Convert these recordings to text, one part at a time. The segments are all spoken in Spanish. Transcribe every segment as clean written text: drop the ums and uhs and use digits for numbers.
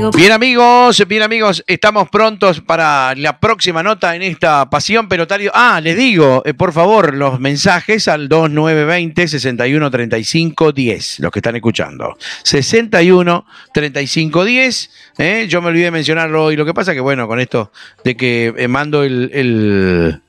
Bien amigos, estamos prontos para la próxima nota en esta Pasión Pelotario. Les digo, por favor, los mensajes al 2920 61 35 10, los que están escuchando. 61 35 10, yo me olvidé de mencionarlo hoy. Lo que pasa que, bueno, con esto de que mando el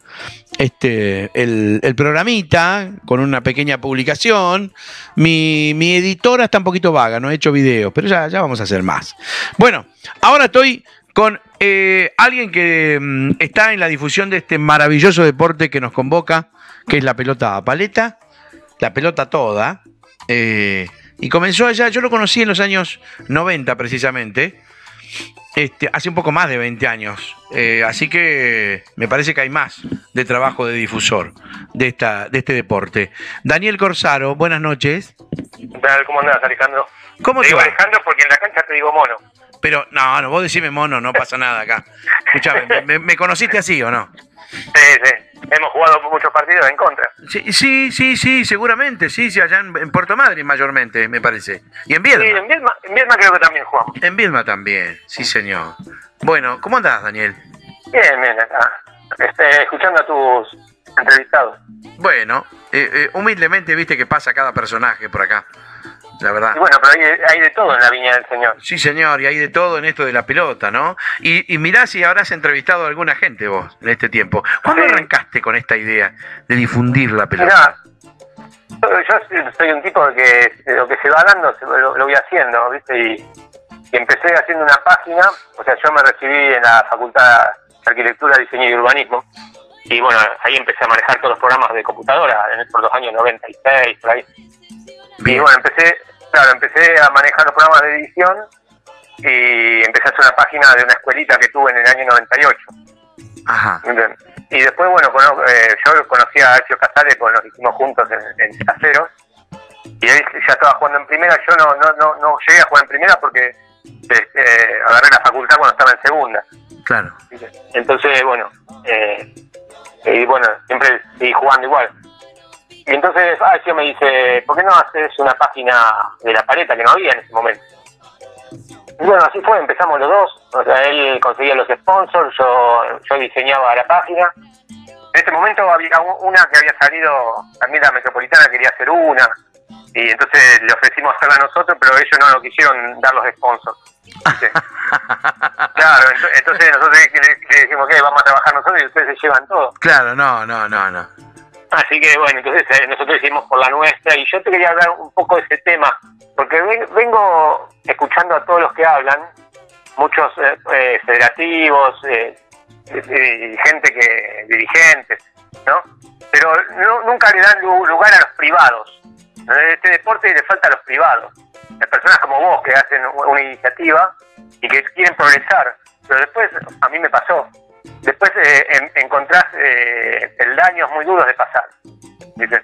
programita con una pequeña publicación, mi editora está un poquito vaga, no he hecho videos, pero ya vamos a hacer más. Bueno, ahora estoy con alguien que está en la difusión de este maravilloso deporte que nos convoca, que es la pelota paleta, la pelota toda, y comenzó allá, yo lo conocí en los años 90 precisamente, hace un poco más de 20 años, así que me parece que hay más de trabajo de difusor de este deporte. Daniel Corsaro, buenas noches. ¿Qué tal? ¿Cómo andás, Alejandro? ¿Cómo te te digo va? Alejandro porque en la cancha te digo mono. Pero, no, vos decime mono, no pasa nada acá. Escuchame, ¿me conociste así o no? Sí, hemos jugado muchos partidos en contra. Sí, seguramente, sí, allá en Puerto Madryn mayormente, me parece. Y en Viedma. Sí, en Viedma creo que también jugamos. En Viedma también, sí señor. Bueno, ¿cómo andás, Daniel? Bien, acá. Escuchando a tus entrevistados. Bueno, humildemente viste que pasa cada personaje por acá, la verdad. Y bueno, pero hay de todo en la viña del Señor. Sí, señor, y hay de todo en esto de la pelota, ¿no? Y mirá si habrás entrevistado a alguna gente vos en este tiempo. ¿Cuándo arrancaste con esta idea de difundir la pelota? Mirá, yo soy un tipo que lo que se va dando lo voy haciendo, ¿viste? Y empecé haciendo una página, o sea, yo me recibí en la Facultad de Arquitectura, Diseño y Urbanismo, y bueno, ahí empecé a manejar todos los programas de computadora por los años 96, por ahí. Bien. Y bueno, empecé a manejar los programas de edición y empecé a hacer una página de una escuelita que tuve en el año 98. Ajá. Y después, bueno, yo conocí a Ezio Casale, pues nos hicimos juntos en Caseros, y él ya estaba jugando en primera. Yo no llegué a jugar en primera porque agarré la facultad cuando estaba en segunda. Claro. Entonces, bueno, siempre seguí jugando igual. Y entonces Ezio me dice, ¿por qué no haces una página de la paleta que no había en ese momento? Y bueno, así fue, empezamos los dos. O sea, él conseguía los sponsors, yo diseñaba la página. En ese momento había una que había salido, también la Metropolitana quería hacer una, y entonces le ofrecimos hacerla a nosotros, pero ellos no nos quisieron dar los sponsors. ¿Sí? Claro, entonces nosotros le dijimos que vamos a trabajar nosotros y ustedes se llevan todo. Claro, no. Así que bueno, entonces nosotros hicimos por la nuestra, y yo te quería hablar un poco de ese tema, porque vengo escuchando a todos los que hablan, muchos federativos, dirigentes, ¿no? Pero nunca le dan lugar a los privados. Este deporte le falta a los privados, a personas como vos que hacen una iniciativa y que quieren progresar, pero después a mí me pasó. Después encontrás peldaños muy duros de pasar, ¿viste?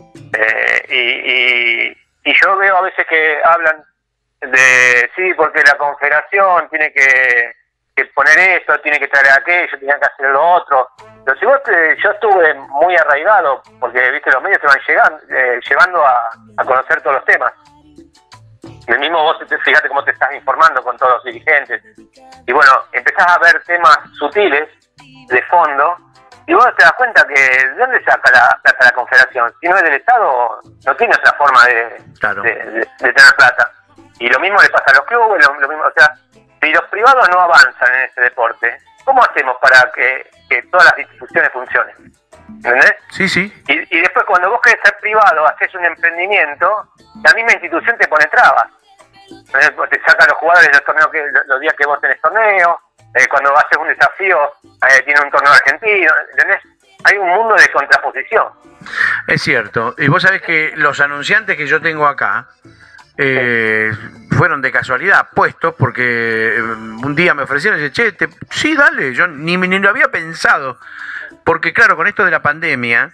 Y yo veo a veces que hablan de sí, porque la confederación tiene que poner esto, tiene que traer aquello, tiene que hacer lo otro. Pero si yo estuve muy arraigado, porque viste los medios te van llevando a conocer todos los temas. Del mismo vos fíjate cómo te estás informando con todos los dirigentes. Y bueno, empezás a ver temas sutiles, de fondo, y vos te das cuenta que ¿de dónde saca la plata la confederación? Si no es del Estado, no tiene otra forma de tener plata. Y lo mismo le pasa a los clubes, lo mismo, o sea, si los privados no avanzan en este deporte, ¿cómo hacemos para que todas las instituciones funcionen? ¿Entendés? Sí. Y después cuando vos querés ser privado, haces un emprendimiento, la misma institución te pone trabas. Te sacan los jugadores de los torneos los días que vos tenés torneo, cuando haces un desafío, tiene un torneo argentino, ¿entendés? Hay un mundo de contraposición. Es cierto. Y vos sabés que los anunciantes que yo tengo acá fueron de casualidad puestos porque un día me ofrecieron y dije, sí, dale, yo ni lo había pensado. Porque claro, con esto de la pandemia,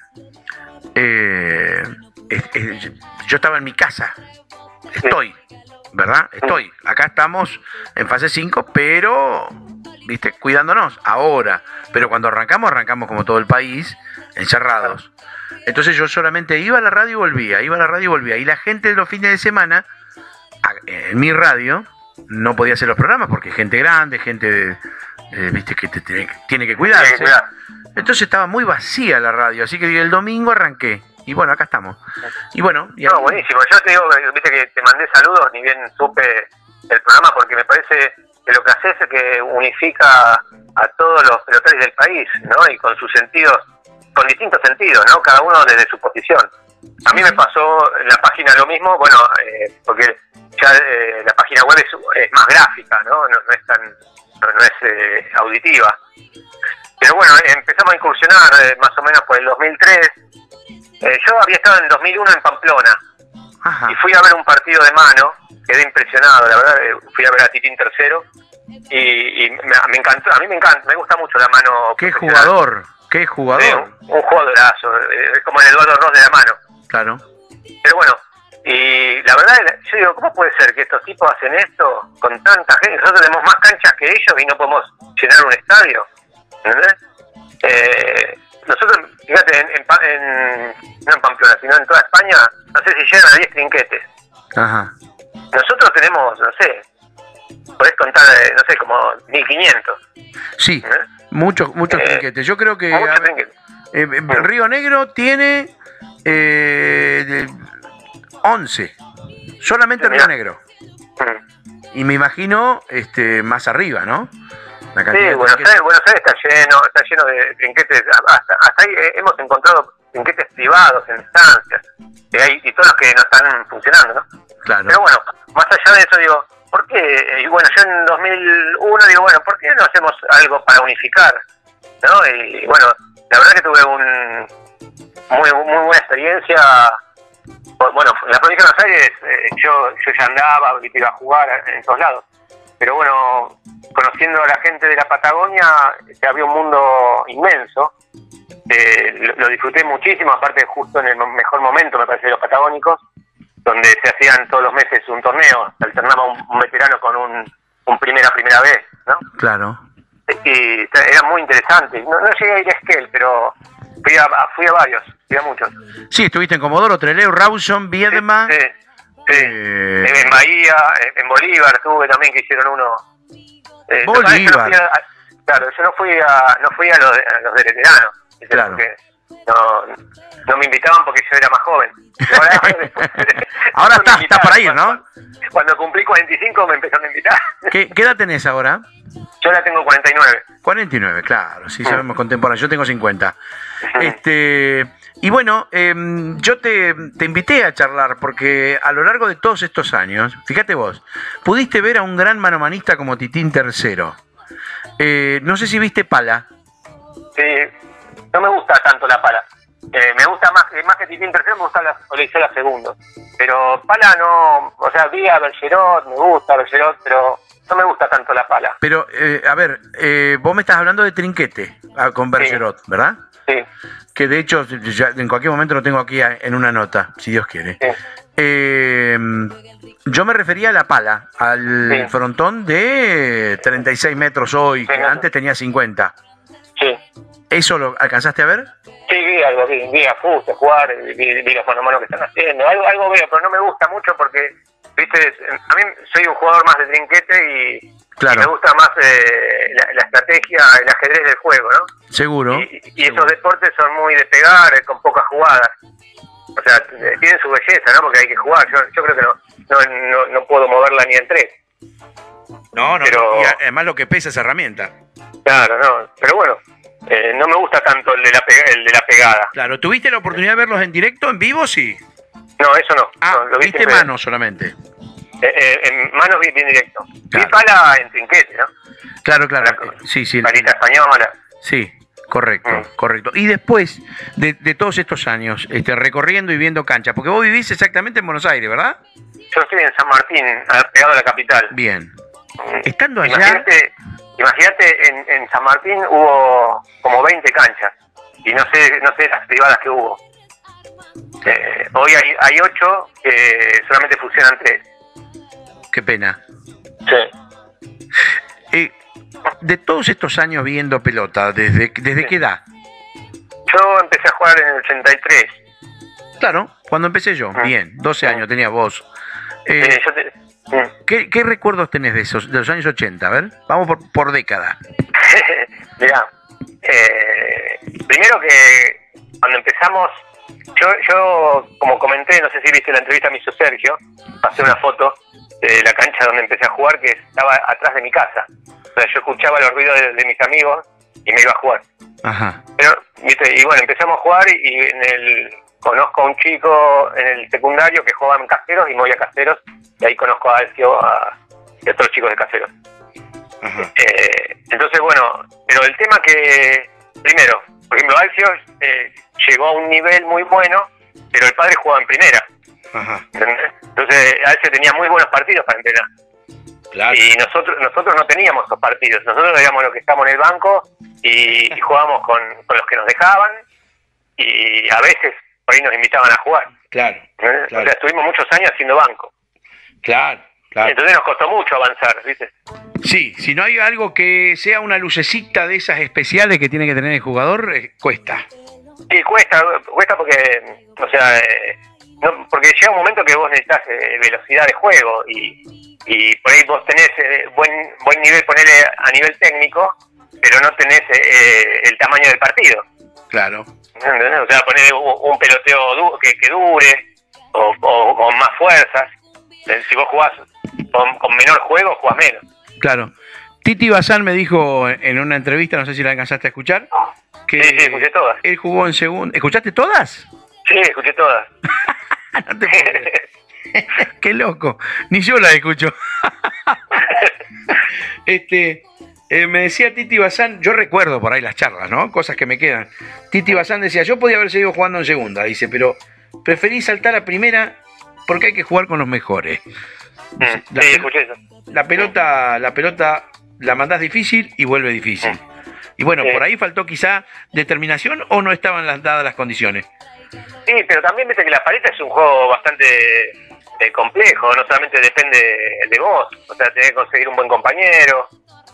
yo estaba en mi casa. Estoy, ¿verdad? Acá estamos en fase 5, pero, viste, cuidándonos ahora. Pero cuando arrancamos como todo el país, encerrados. Entonces yo solamente iba a la radio y volvía. Y la gente de los fines de semana, en mi radio, no podía hacer los programas porque gente grande, gente, viste, que tiene que cuidarse. Entonces estaba muy vacía la radio, así que el domingo arranqué. Y bueno, acá estamos. Y bueno. No, buenísimo. Yo te digo, viste que te mandé saludos, ni bien supe el programa, porque me parece que lo que haces es que unifica a todos los pelotaris del país, ¿no? Y con sus sentidos, con distintos sentidos, ¿no? Cada uno desde su posición. A mí me pasó en la página lo mismo, bueno, porque ya la página web es más gráfica, ¿no? No es tan, no es auditiva. Pero bueno, empezamos a incursionar más o menos por el 2003. Yo había estado en el 2001 en Pamplona. Ajá. Y fui a ver un partido de mano, quedé impresionado, la verdad, fui a ver a Titín Tercero y me encantó, a mí me encanta, me gusta mucho la mano. ¡Qué jugador! ¡Qué jugador! Un jugadorazo, es como el Eduardo Ross de la mano. Claro. Pero bueno, y la verdad, yo digo, ¿cómo puede ser que estos tipos hacen esto con tanta gente? Nosotros tenemos más canchas que ellos y no podemos llenar un estadio, ¿entendés? Nosotros, fíjate, no en Pamplona, sino en toda España, no sé si llegan a 10 trinquetes. Ajá. Nosotros tenemos, no sé, podés contar, no sé, como 1500. Sí, muchos trinquetes. Yo creo que Río Negro tiene 11. Solamente Río Negro. Y me imagino más arriba, ¿no? Sí, Buenos Aires está lleno de trinquetes. Hasta ahí hemos encontrado trinquetes privados en estancias. Y todos los que no están funcionando, ¿no? Claro. Pero bueno, más allá de eso, digo, ¿por qué? Y bueno, yo en 2001 digo, bueno, ¿por qué no hacemos algo para unificar? ¿No? Y bueno, la verdad que tuve muy buena experiencia. Bueno, en la provincia de Buenos Aires yo ya andaba, iba a jugar en todos lados. Pero bueno, conociendo a la gente de la Patagonia, se abrió un mundo inmenso. Lo disfruté muchísimo, aparte justo en el mejor momento, me parece, de los patagónicos, donde se hacían todos los meses un torneo, se alternaba un veterano con un primera vez, ¿no? Claro. Y era muy interesante. No llegué a ir a Esquel, pero fui a varios, fui a muchos. Sí, estuviste en Comodoro, Trelew, Rawson, Viedma. Sí. En Bahía, en Bolívar estuve también, que hicieron uno. Bolívar. Yo no fui a los de veteranos. Claro. No me invitaban porque yo era más joven. Ahora está para ir, ¿no? Cuando cumplí 45 me empezaron a invitar. ¿Qué edad tenés ahora? Yo ahora tengo 49. 49, claro, sí, sabemos contemporáneos. Yo tengo 50. Y bueno, yo te invité a charlar porque a lo largo de todos estos años, fíjate vos, pudiste ver a un gran manomanista como Titín Tercero. No sé si viste Pala. Sí, no me gusta tanto la Pala. Me gusta más que Titín Tercero, me gusta la Oliveira Segundo. Pero Pala no, o sea, vi a Bergerot, me gusta Bergerot, pero no me gusta tanto la Pala. Pero, a ver, vos me estás hablando de trinquete con Bergerot, sí, ¿verdad? Sí. Que de hecho, ya en cualquier momento lo tengo aquí en una nota, si Dios quiere. Sí. Yo me refería a la Pala, al frontón de 36 metros hoy, que antes tenía 50. Sí. ¿Eso lo alcanzaste a ver? Sí, vi a Fuste jugar, vi los mano a mano que están haciendo, algo veo, pero no me gusta mucho porque, viste, a mí soy un jugador más de trinquete y me gusta más la estrategia, el ajedrez del juego, ¿no? Seguro. Y esos deportes son muy de pegar, con pocas jugadas. O sea, tienen su belleza, ¿no? Porque hay que jugar. Yo creo que no puedo moverla ni en tres. No, pero, y además lo que pesa esa herramienta. Claro, no. Pero bueno, no me gusta tanto el de la pegada. Claro, ¿tuviste la oportunidad de verlos en directo, en vivo? Sí. No, eso no. Ah, lo viste mano solamente. En mano vi bien directo. Claro. Vi Pala en trinquete, ¿no? Claro. Sí. Palita española. Sí, correcto. Y después de todos estos años, recorriendo y viendo canchas, porque vos vivís exactamente en Buenos Aires, ¿verdad? Yo estoy en San Martín, pegado a la capital. Bien. Estando allá... Imagínate, en San Martín hubo como 20 canchas. Y no sé las privadas que hubo. Hoy hay 8 que solamente funcionan 3. Qué pena. Sí. De todos estos años viendo pelota, ¿desde qué edad? Yo empecé a jugar en el 83. Claro, cuando empecé yo. Bien, 12 años tenías vos. ¿Qué recuerdos tenés de los años 80? A ver, vamos por década. Mirá, primero que cuando empezamos, yo como comenté, no sé si viste la entrevista que me hizo Sergio, pasé una foto de la cancha donde empecé a jugar, que estaba atrás de mi casa. O sea, yo escuchaba los ruidos de mis amigos y me iba a jugar. Ajá. Pero, ¿viste? Y bueno, empezamos a jugar y conozco a un chico en el secundario que jugaba en Caseros y me voy a Caseros, y ahí conozco a Alcio y a otros chicos de Caseros. Ajá. Entonces, bueno, pero el tema que, primero, por ejemplo, Alcio llegó a un nivel muy bueno, pero el padre jugaba en primera. Ajá. ¿Entendés? Entonces, Alcio tenía muy buenos partidos para entrenar. Claro. Y nosotros no teníamos esos partidos. Nosotros éramos los que estábamos en el banco y jugábamos con los que nos dejaban, y a veces por ahí nos invitaban a jugar. Claro. Claro. Claro. O sea, estuvimos muchos años haciendo banco. Claro. Claro. Entonces nos costó mucho avanzar, ¿viste? Sí, si no hay algo que sea una lucecita de esas especiales que tiene que tener el jugador, cuesta. Sí, cuesta porque, o sea, porque llega un momento que vos necesitas velocidad de juego y por ahí vos tenés buen nivel, ponele a nivel técnico, pero no tenés el tamaño del partido. Claro. ¿Entendés? O sea, poner un peloteo que dure o con más fuerzas. Si vos jugás con menor juego, jugás menos. Claro. Titi Bazán me dijo en una entrevista, no sé si la alcanzaste a escuchar, que Sí, escuché todas. él jugó en segundo. ¿Escuchaste todas? Sí, escuché todas. No te puedo creer. Qué loco. Ni yo la escucho. Me decía Titi Bazán, yo recuerdo por ahí las charlas, ¿no? Cosas que me quedan. Titi Bazán decía, yo podía haber seguido jugando en segunda, dice, pero preferí saltar a primera porque hay que jugar con los mejores. Sí, escuché eso. La pelota la mandás difícil y vuelve difícil. Y bueno, por ahí faltó quizá determinación o no estaban dadas las condiciones. Sí, pero también viste que la paleta es un juego bastante complejo, no solamente depende de vos, o sea, tenés que conseguir un buen compañero,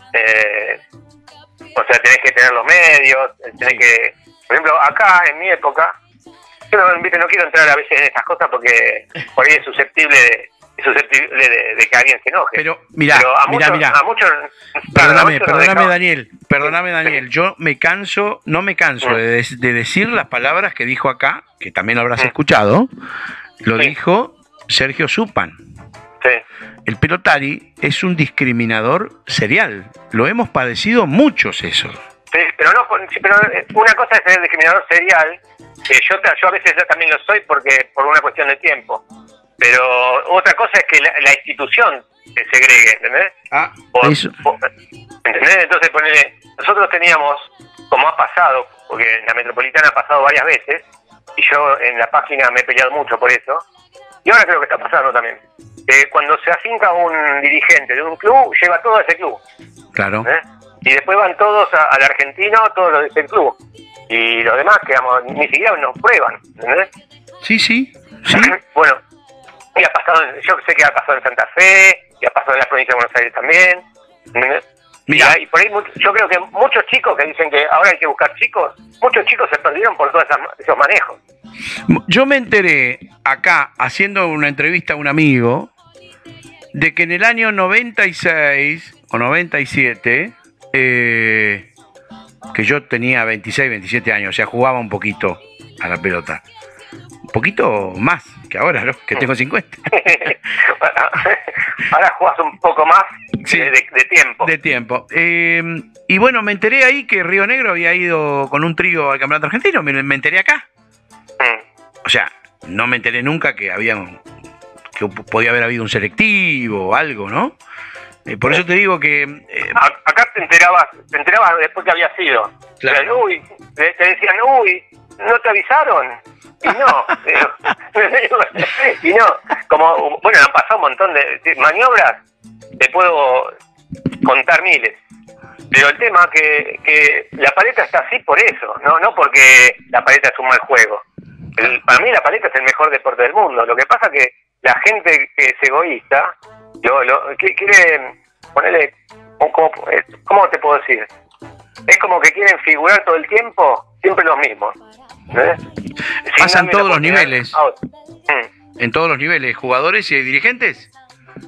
o sea, tenés que tener los medios, tenés que, por ejemplo, acá en mi época, yo no quiero entrar a veces en estas cosas porque por ahí es susceptible de que alguien se enoje. Pero mirá. A muchos, Perdóname, Daniel, yo no me canso de decir las palabras que dijo acá, que también lo habrás escuchado, lo dijo Sergio Zupan. Sí. El pelotari es un discriminador serial, lo hemos padecido muchos eso. Sí, pero una cosa es ser discriminador serial, que yo a veces también lo soy por una cuestión de tiempo. Pero otra cosa es que la institución se segregue, ¿entendés? ¿Entendés? Entonces, nosotros teníamos, como ha pasado, porque en la Metropolitana ha pasado varias veces, y yo en la página me he peleado mucho por eso, y ahora creo que está pasando también. Cuando se afinca un dirigente de un club, lleva todo a ese club. Claro. Y después van todos al argentino, todos los de ese club. Y los demás, ni siquiera nos prueban, ¿entendés? Sí. Bueno. Y ha pasado, yo sé que ha pasado en Santa Fe, y ha pasado en la provincia de Buenos Aires también. Mira. Y por ahí yo creo que muchos chicos que dicen que ahora hay que buscar chicos, muchos chicos se perdieron por todos esos manejos. Yo me enteré acá, haciendo una entrevista a un amigo, de que en el año 96 o 97, que yo tenía 26, 27 años, o sea, jugaba un poquito a la pelota. Un poquito más que ahora, ¿no? Que tengo 50. Ahora jugás un poco más de tiempo. De tiempo. Y bueno, me enteré ahí que Río Negro había ido con un trío al campeonato argentino. Me enteré acá. O sea, no me enteré nunca que podía haber habido un selectivo o algo, ¿no? Por eso te digo que... acá te enterabas después que había sido. Claro. Te decían, ¿no te avisaron? Y no, como, bueno, han pasado un montón de maniobras, te puedo contar miles, pero el tema que la paleta está así por eso, no porque la paleta es un mal juego. Para mí la paleta es el mejor deporte del mundo. Lo que pasa que la gente que es egoísta, que quiere ponerle, ¿cómo te puedo decir? Es como que quieren figurar todo el tiempo, siempre los mismos. Pasa en todos los niveles. En todos los niveles, jugadores y dirigentes.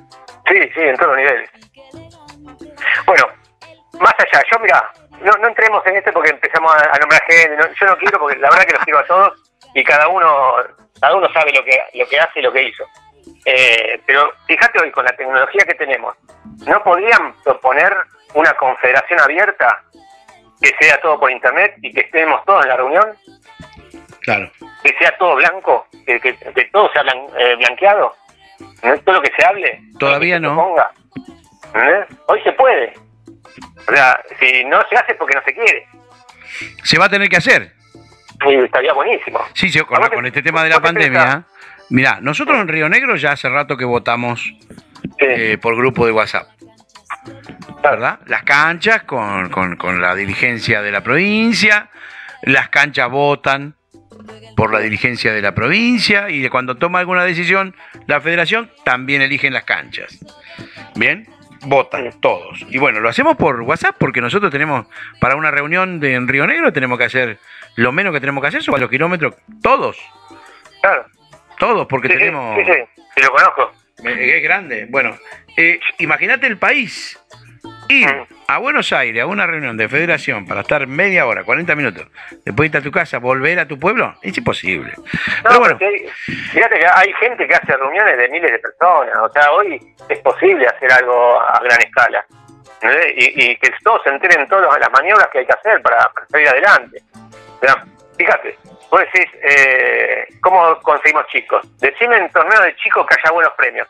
Sí, en todos los niveles. Bueno, más allá, yo mira, no entremos en esto porque empezamos a nombrar gente, yo no quiero porque la verdad que los quiero a todos y cada uno sabe lo que hace y lo que hizo. Pero fíjate hoy con la tecnología que tenemos, ¿no podrían proponer una confederación abierta que sea todo por internet y que estemos todos en la reunión? Claro. Que sea todo blanco, que todo sea blanqueado, ¿no? Todo lo que se hable. Todavía no. Ponga. Hoy se puede. O sea, si no se hace es porque no se quiere. Se va a tener que hacer. Y estaría buenísimo. Sí, con este tema de la pandemia. Mirá, nosotros en Río Negro ya hace rato que votamos por grupo de WhatsApp. ¿Verdad? Las canchas con la dirigencia de la provincia, las canchas votan por la dirigencia de la provincia y cuando toma alguna decisión la federación también eligen las canchas. ¿Bien? Votan todos. Y bueno, lo hacemos por WhatsApp porque nosotros tenemos, para una reunión en Río Negro tenemos que hacer, lo menos que tenemos que hacer son los kilómetros, todos. Claro. Todos, porque sí, tenemos... Sí, lo conozco. Es grande. Bueno, imagínate el país. Ir a Buenos Aires a una reunión de federación para estar media hora, 40 minutos, después irte a tu casa, volver a tu pueblo, es imposible. No, pero bueno. Fíjate que hay gente que hace reuniones de miles de personas, o sea, hoy es posible hacer algo a gran escala, ¿no? y que todos se enteren todas las maniobras que hay que hacer para salir adelante. O sea, fíjate, vos decís, ¿cómo conseguimos chicos? Decime en torneo de chicos que haya buenos premios.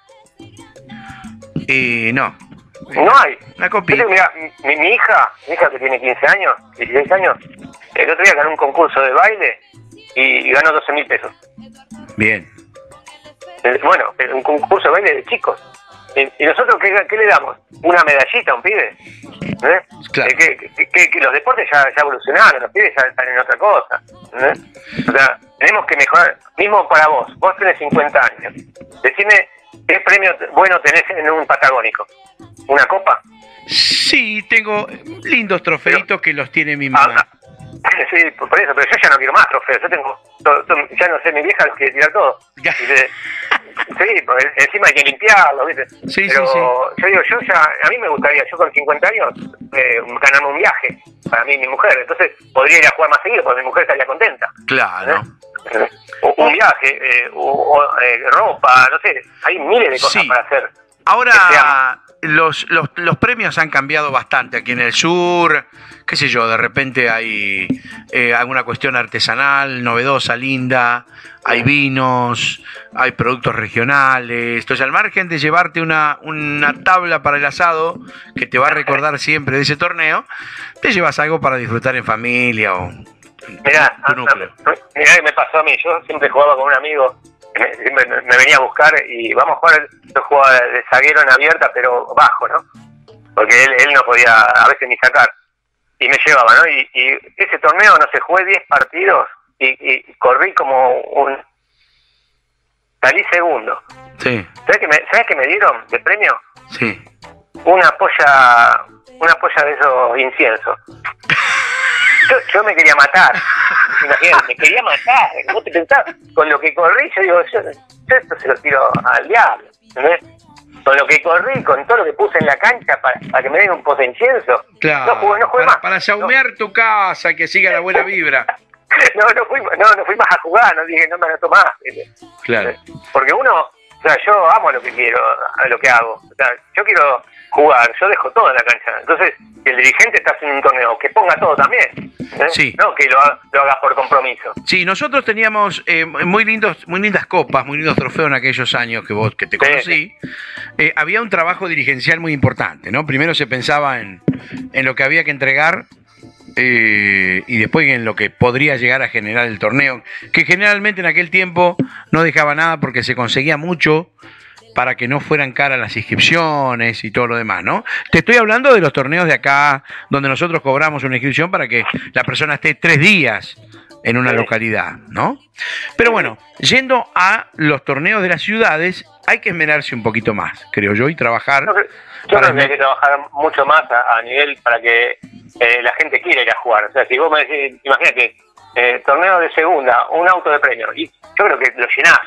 No. No hay. Una copia. Mira, mi hija que tiene 15 años, 16 años, el otro día ganó un concurso de baile y ganó 12.000 pesos. Bien. Bueno, un concurso de baile de chicos. ¿Y nosotros qué le damos? ¿Una medallita a un pibe? Claro. Que los deportes ya evolucionaron, los pibes ya están en otra cosa. O sea, tenemos que mejorar. Mismo para vos tenés 50 años. Decime, ¿qué premio bueno tenés en un patagónico? ¿Una copa? Sí, tengo lindos trofeitos que los tiene mi mamá. Sí, por eso, pero yo ya no quiero más trofeos. Yo tengo, ya no sé, mi vieja los quiere tirar todo. Sí, porque encima hay que limpiarlo, ¿viste? Sí, pero sí. yo digo, a mí me gustaría, yo con 50 años, ganarme un viaje para mí y mi mujer. Entonces podría ir a jugar más seguido porque mi mujer estaría contenta. Claro. Un viaje, ropa, no sé, hay miles de cosas para hacer. Ahora los premios han cambiado bastante aquí en el sur, qué sé yo, de repente hay alguna cuestión artesanal, novedosa, linda, hay vinos, hay productos regionales. Entonces, al margen de llevarte una tabla para el asado que te va a recordar siempre de ese torneo, te llevas algo para disfrutar en familia o mirá, tu núcleo. Mirá que me pasó a mí, yo siempre jugaba con un amigo, me venía a buscar y vamos a jugar, yo jugaba de zaguero en abierta, pero bajo, ¿no? Porque él no podía a veces ni sacar. Y me llevaba, ¿no? Y ese torneo, no sé, jugué 10 partidos y corrí como salí segundo. Sí. ¿Sabés qué me dieron de premio? Sí. Una polla de esos inciensos. Yo me quería matar. Imagínate, me quería matar. ¿Vos te pensás? Con lo que corrí, yo digo, yo esto se lo tiro al diablo. ¿Entendés? Con lo que corrí, con todo lo que puse en la cancha para que me den un pozo de incienso. Claro. No jugué más. Para saumear tu casa, que siga la buena vibra. No fui más a jugar, no dije, no me anoto más. Claro. Porque uno, o sea, yo amo lo que quiero, a lo que hago. O sea, yo quiero jugar, yo dejo todo en la cancha. Entonces, si el dirigente está haciendo un torneo, que ponga todo también. Sí. No que lo haga por compromiso. Sí, nosotros teníamos muy lindas copas, muy lindos trofeos en aquellos años que te conocí. Había un trabajo dirigencial muy importante, ¿no? Primero se pensaba en lo que había que entregar y después en lo que podría llegar a generar el torneo, que generalmente en aquel tiempo no dejaba nada porque se conseguía mucho para que no fueran caras las inscripciones y todo lo demás, ¿no? Te estoy hablando de los torneos de acá, donde nosotros cobramos una inscripción para que la persona esté 3 días en una localidad, ¿no? Pero bueno, yendo a los torneos de las ciudades, hay que esmerarse un poquito más, creo yo, y trabajar. Yo creo que hay que trabajar mucho más a nivel para que la gente quiera ir a jugar. O sea, si vos me decís, imagínate, torneo de segunda, un auto de premio, y yo creo que lo llenás.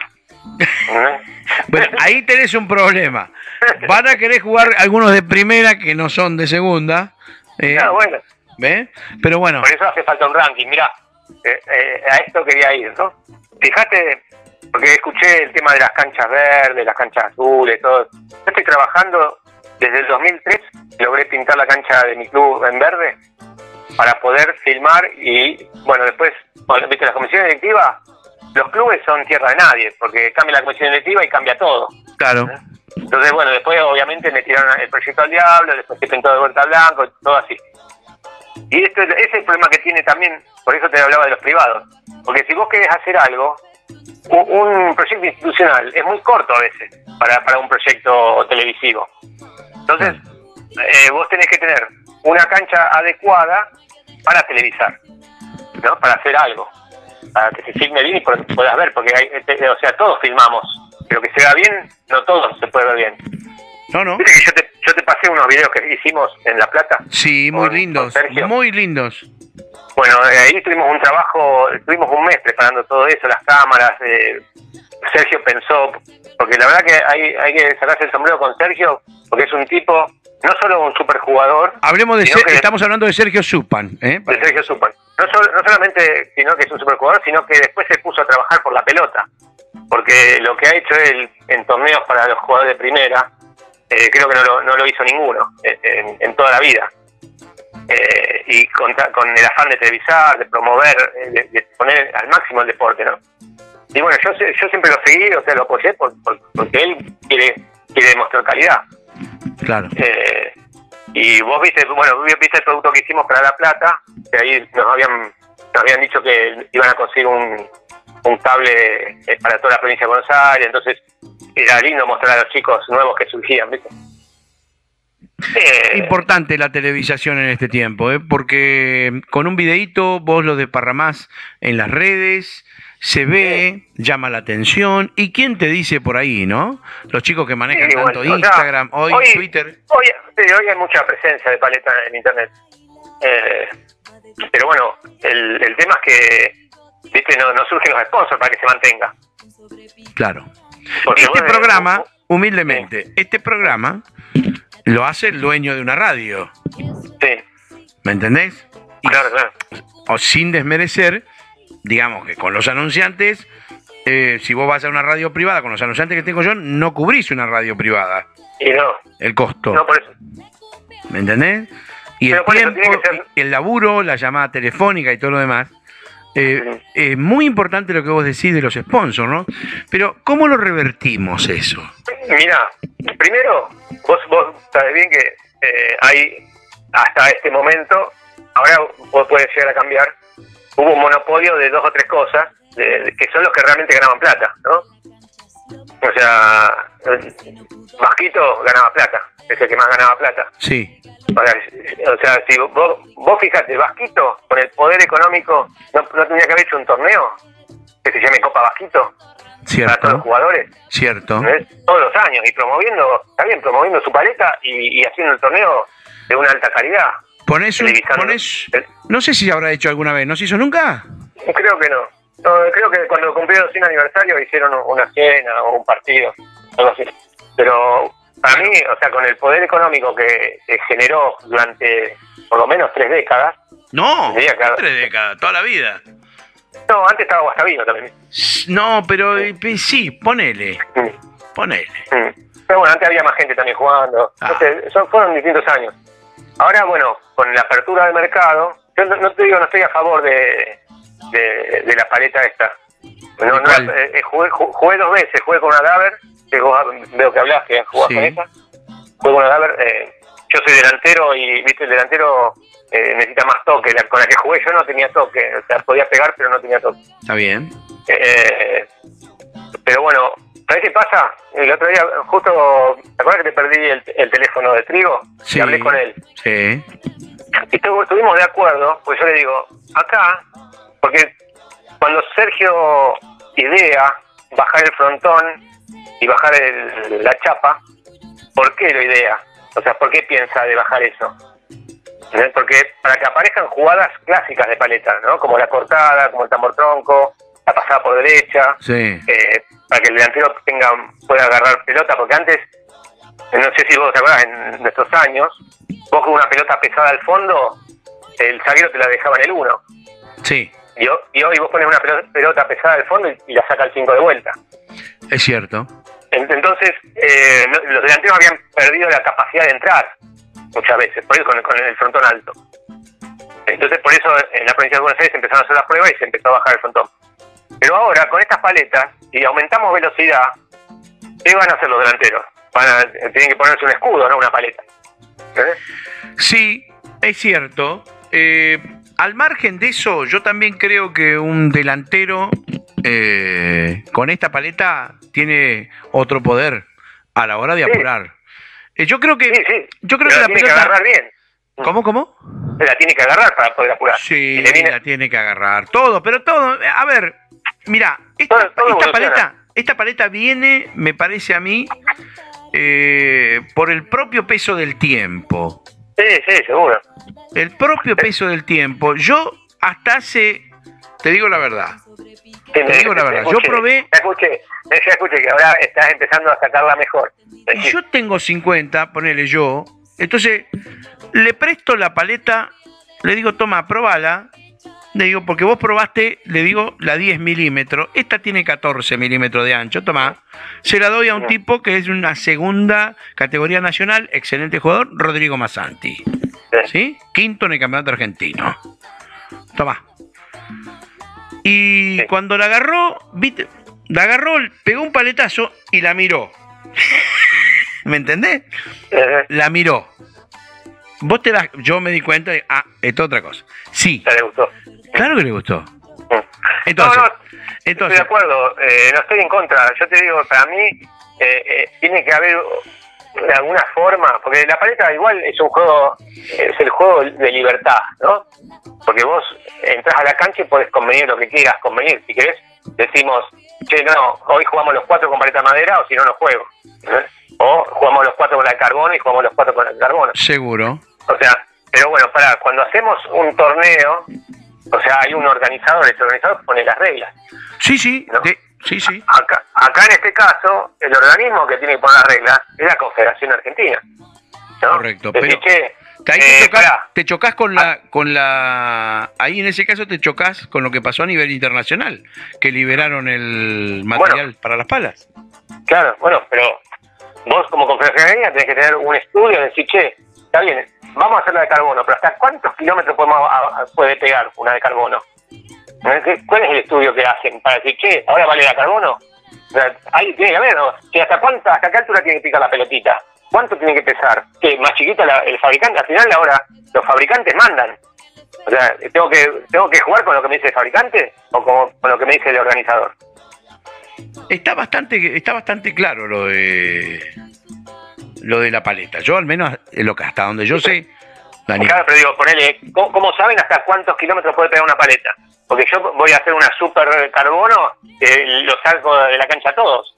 Bueno, ahí tenés un problema. Van a querer jugar algunos de primera que no son de segunda. Bueno. ¿Ves? Pero bueno. Por eso hace falta un ranking. Mirá, a esto quería ir, ¿no? Fíjate, porque escuché el tema de las canchas verdes, las canchas azules, todo. Yo estoy trabajando desde el 2003, logré pintar la cancha de mi club en verde para poder filmar y, bueno, después, viste, la comisión directiva, los clubes son tierra de nadie, porque cambia la comisión directiva y cambia todo. Claro. Entonces, bueno, después obviamente me tiraron el proyecto al diablo, después se pintó de vuelta a blanco, todo así. Y ese es el problema que tiene también, por eso te hablaba de los privados. Porque si vos querés hacer algo, un proyecto institucional es muy corto a veces para un proyecto televisivo. Entonces, vos tenés que tener una cancha adecuada para televisar, ¿no? Para hacer algo, para que se filme bien y puedas ver, porque o sea, todos filmamos, pero que se vea bien, no todos se puede ver bien. No. ¿Viste que yo te pasé unos videos que hicimos en La Plata? Sí, muy lindos, muy lindos. Bueno, ahí tuvimos un trabajo, tuvimos un mes preparando todo eso, las cámaras. Sergio pensó, porque la verdad que hay que sacarse el sombrero con Sergio, porque es un tipo, no solo un superjugador. Hablemos de estamos hablando de Sergio Zupan, De Sergio Zupan. No solamente sino que es un superjugador, sino que después se puso a trabajar por la pelota. Porque lo que ha hecho él en torneos para los jugadores de primera, creo que no lo hizo ninguno en toda la vida. Y con el afán de televisar, de promover, de poner al máximo el deporte, ¿no? Y bueno, yo siempre lo seguí, o sea, lo apoyé porque él quiere demostrar calidad. Claro. Y vos viste el producto que hicimos para La Plata, que ahí nos habían dicho que iban a conseguir un cable para toda la provincia de Buenos Aires, entonces era lindo mostrar a los chicos nuevos que surgían, ¿viste? Importante la televisación en este tiempo, porque con un videíto vos lo desparramás en las redes, se ve, llama la atención, y quién te dice por ahí, ¿no? Los chicos que manejan tanto Instagram, Twitter. Hoy hay mucha presencia de paleta en internet, pero bueno, el tema es que, viste, no surgen los sponsors para que se mantenga. Claro. Porque este programa, humildemente, este programa lo hace el dueño de una radio. Sí. ¿Me entendés? Claro. O sin desmerecer, digamos que con los anunciantes, si vos vas a una radio privada, con los anunciantes que tengo yo, no cubrís una radio privada. Y no. El costo. No, por eso. ¿Me entendés? Y pero el tiempo, el laburo, la llamada telefónica y todo lo demás. Es muy importante lo que vos decís de los sponsors, ¿no? Pero, ¿cómo lo revertimos eso? Mira, primero, vos sabés bien que hay, hasta este momento, ahora vos puedes llegar a cambiar, hubo un monopolio de 2 o 3 cosas, que son los que realmente ganaban plata, ¿no? O sea, Vasquito ganaba plata, es el que más ganaba plata. Sí. O sea, si vos fijate, Vasquito, con el poder económico, no tendría que haber hecho un torneo que se llame Copa Vasquito. Cierto. Para todos los jugadores. Cierto. Todos los años, y promoviendo su paleta y haciendo el torneo de una alta calidad. No sé si habrá hecho alguna vez, ¿no se hizo nunca? Creo que no. Creo que cuando cumplieron 100 aniversario hicieron una cena o un partido, algo así. Pero para mí, o sea, con el poder económico que generó durante por lo menos 3 décadas. No, 3 décadas, toda la vida. No, antes estaba Guastavino también. No, pero sí, ponele. Pero bueno, antes había más gente también jugando. Entonces, fueron distintos años. Ahora, bueno, con la apertura del mercado, yo no te digo, no estoy a favor de la paleta esta. Jugué 2 veces, jugué con una Daver, que vos veo que hablás, que jugás con esa. Jugué con una Daver, yo soy delantero y, viste, el delantero necesita más toque. Con la que jugué yo no tenía toque, o sea, podía pegar pero no tenía toque. Está bien. Pero bueno, ¿sabés qué pasa? El otro día, justo, ¿te acuerdas que te perdí el teléfono de Trigo? Sí. Y hablé con él. Sí. Y estuvimos de acuerdo, pues yo le digo, acá, porque cuando Sergio idea bajar el frontón y bajar la chapa, ¿por qué lo idea? O sea, ¿por qué piensa de bajar eso? Porque para que aparezcan jugadas clásicas de paleta, ¿no? Como la cortada, como el tambor tronco, la pasada por derecha, Sí. para que el delantero pueda agarrar pelota, porque antes, no sé si vos te acordás, en nuestros años, vos con una pelota pesada al fondo, el zaguero te la dejaba en el 1. Sí, Y hoy vos pones una pelota pesada al fondo y la saca el 5 de vuelta. es cierto. Entonces, los delanteros habían perdido la capacidad de entrar muchas veces, por eso con el frontón alto. Entonces, por eso en la provincia de Buenos Aires empezaron a hacer las pruebas y se empezó a bajar el frontón. Pero ahora, con estas paletas, si aumentamos velocidad, ¿qué van a hacer los delanteros? Tienen que ponerse un escudo, no una paleta. Sí, es cierto. Al margen de eso, yo también creo que un delantero con esta paleta tiene otro poder a la hora de apurar. Yo creo que, Sí. yo creo Pero que la tiene pelota. que agarrar bien. ¿Cómo? La tiene que agarrar para poder apurar. Sí, Y le viene- la tiene que agarrar. Todo, pero todo. A ver, mira, Todo esta evoluciona. paleta viene, me parece a mí, por el propio peso del tiempo. Sí, seguro. El propio peso del tiempo. Yo hasta te digo la verdad. Te digo la verdad, yo probé- Ya escuché que ahora estás empezando a sacarla mejor. Y yo tengo 50, ponele yo. Entonces, le presto la paleta, le digo, toma, probala. Le digo, porque vos probaste, le digo, la 10 milímetros. Esta tiene 14 milímetros de ancho, toma. Se la doy a un tipo que es una segunda categoría nacional, excelente jugador, Rodrigo Massanti. ¿Sí? Quinto en el campeonato argentino. Toma. Y Sí. cuando la agarró, ¿viste? La agarró, pegó un paletazo y la miró. ¿Me entendés? La miró. Yo me di cuenta de, esto es otra cosa. Sí, Ya le gustó. claro que le gustó. Entonces, estoy Entonces, de acuerdo, no estoy en contra. Yo te digo, para mí tiene que haber de alguna forma, porque la paleta igual es un juego, es el juego de libertad, ¿no? Porque vos entras a la cancha y podés convenir lo que quieras convenir. Si querés, decimos, che, no, hoy jugamos los 4 con paleta de madera o si no, no juego. O jugamos los 4 con la de carbono y jugamos los 4 con la de carbono. seguro. O sea, pero bueno, cuando hacemos un torneo, o sea, hay un organizador, ese organizador pone las reglas. Sí, ¿No? sí. Acá en este caso, el organismo que tiene que poner las reglas es la Confederación Argentina, ¿no? Correcto, Decir, pero che, ahí pará. te chocás ahí en ese caso te chocás con lo que pasó a nivel internacional, que liberaron el material para las palas. Claro, bueno, pero vos como Confederación Argentina tenés que tener un estudio y decir, che, está bien, vamos a hacer la de carbono, pero ¿hasta cuántos kilómetros puede pegar una de carbono? ¿Cuál es el estudio que hacen para decir, che, ahora vale la carbono? O sea, ahí tiene que haber, ¿no? Che, ¿hasta qué altura tiene que picar la pelotita? ¿Cuánto tiene que pesar? ¿Qué, más chiquita el fabricante? Al final ahora los fabricantes mandan. O sea, ¿tengo que jugar con lo que me dice el fabricante o con lo que me dice el organizador? Está bastante claro lo de la paleta. Yo al menos hasta donde yo sé, Daniel. Claro, pero digo, ponele, ¿cómo saben hasta cuántos kilómetros puede pegar una paleta? Porque yo voy a hacer una super carbono, lo salgo de la cancha a todos.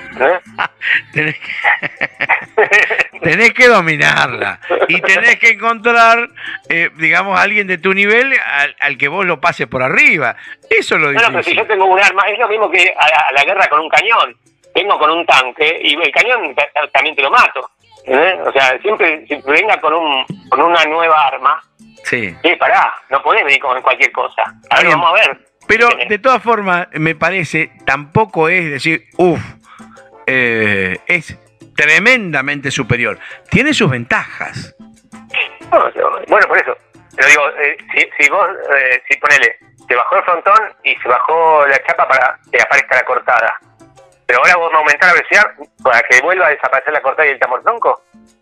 Tenés que dominarla y tenés que encontrar, digamos, alguien de tu nivel al que vos lo pases por arriba. Eso es lo difícil. No, pero si yo tengo un arma, es lo mismo que a la guerra con un cañón. Vengo con un tanque y el cañón también te lo mato. O sea, siempre si venga con una nueva arma, sí. Pará, no podés venir con cualquier cosa. A ver, vamos a ver. Pero de todas formas, me parece, tampoco es decir, es tremendamente superior. Tiene sus ventajas. Bueno, por eso. Pero digo, si ponele, te bajó el frontón y se bajó la chapa para que aparezca la cortada. Pero ahora vos me aumentás la velocidad para que vuelva a desaparecer la cortada y el tambor tronco.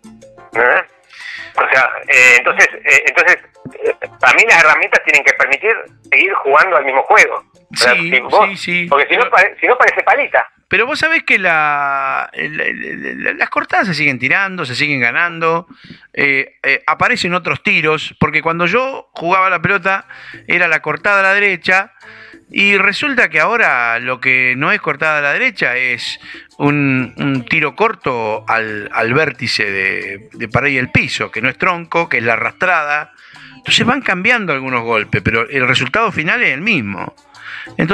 O sea, entonces, para mí las herramientas tienen que permitir seguir jugando al mismo juego. Sí. Porque si no parece palita. Pero vos sabés que las cortadas se siguen tirando, se siguen ganando, aparecen otros tiros, porque cuando yo jugaba la pelota era la cortada a la derecha, y resulta que ahora lo que no es cortada a la derecha es un tiro corto al vértice de pared y el piso, que no es tronco, que es la arrastrada. Entonces van cambiando algunos golpes, pero el resultado final es el mismo. Entonces,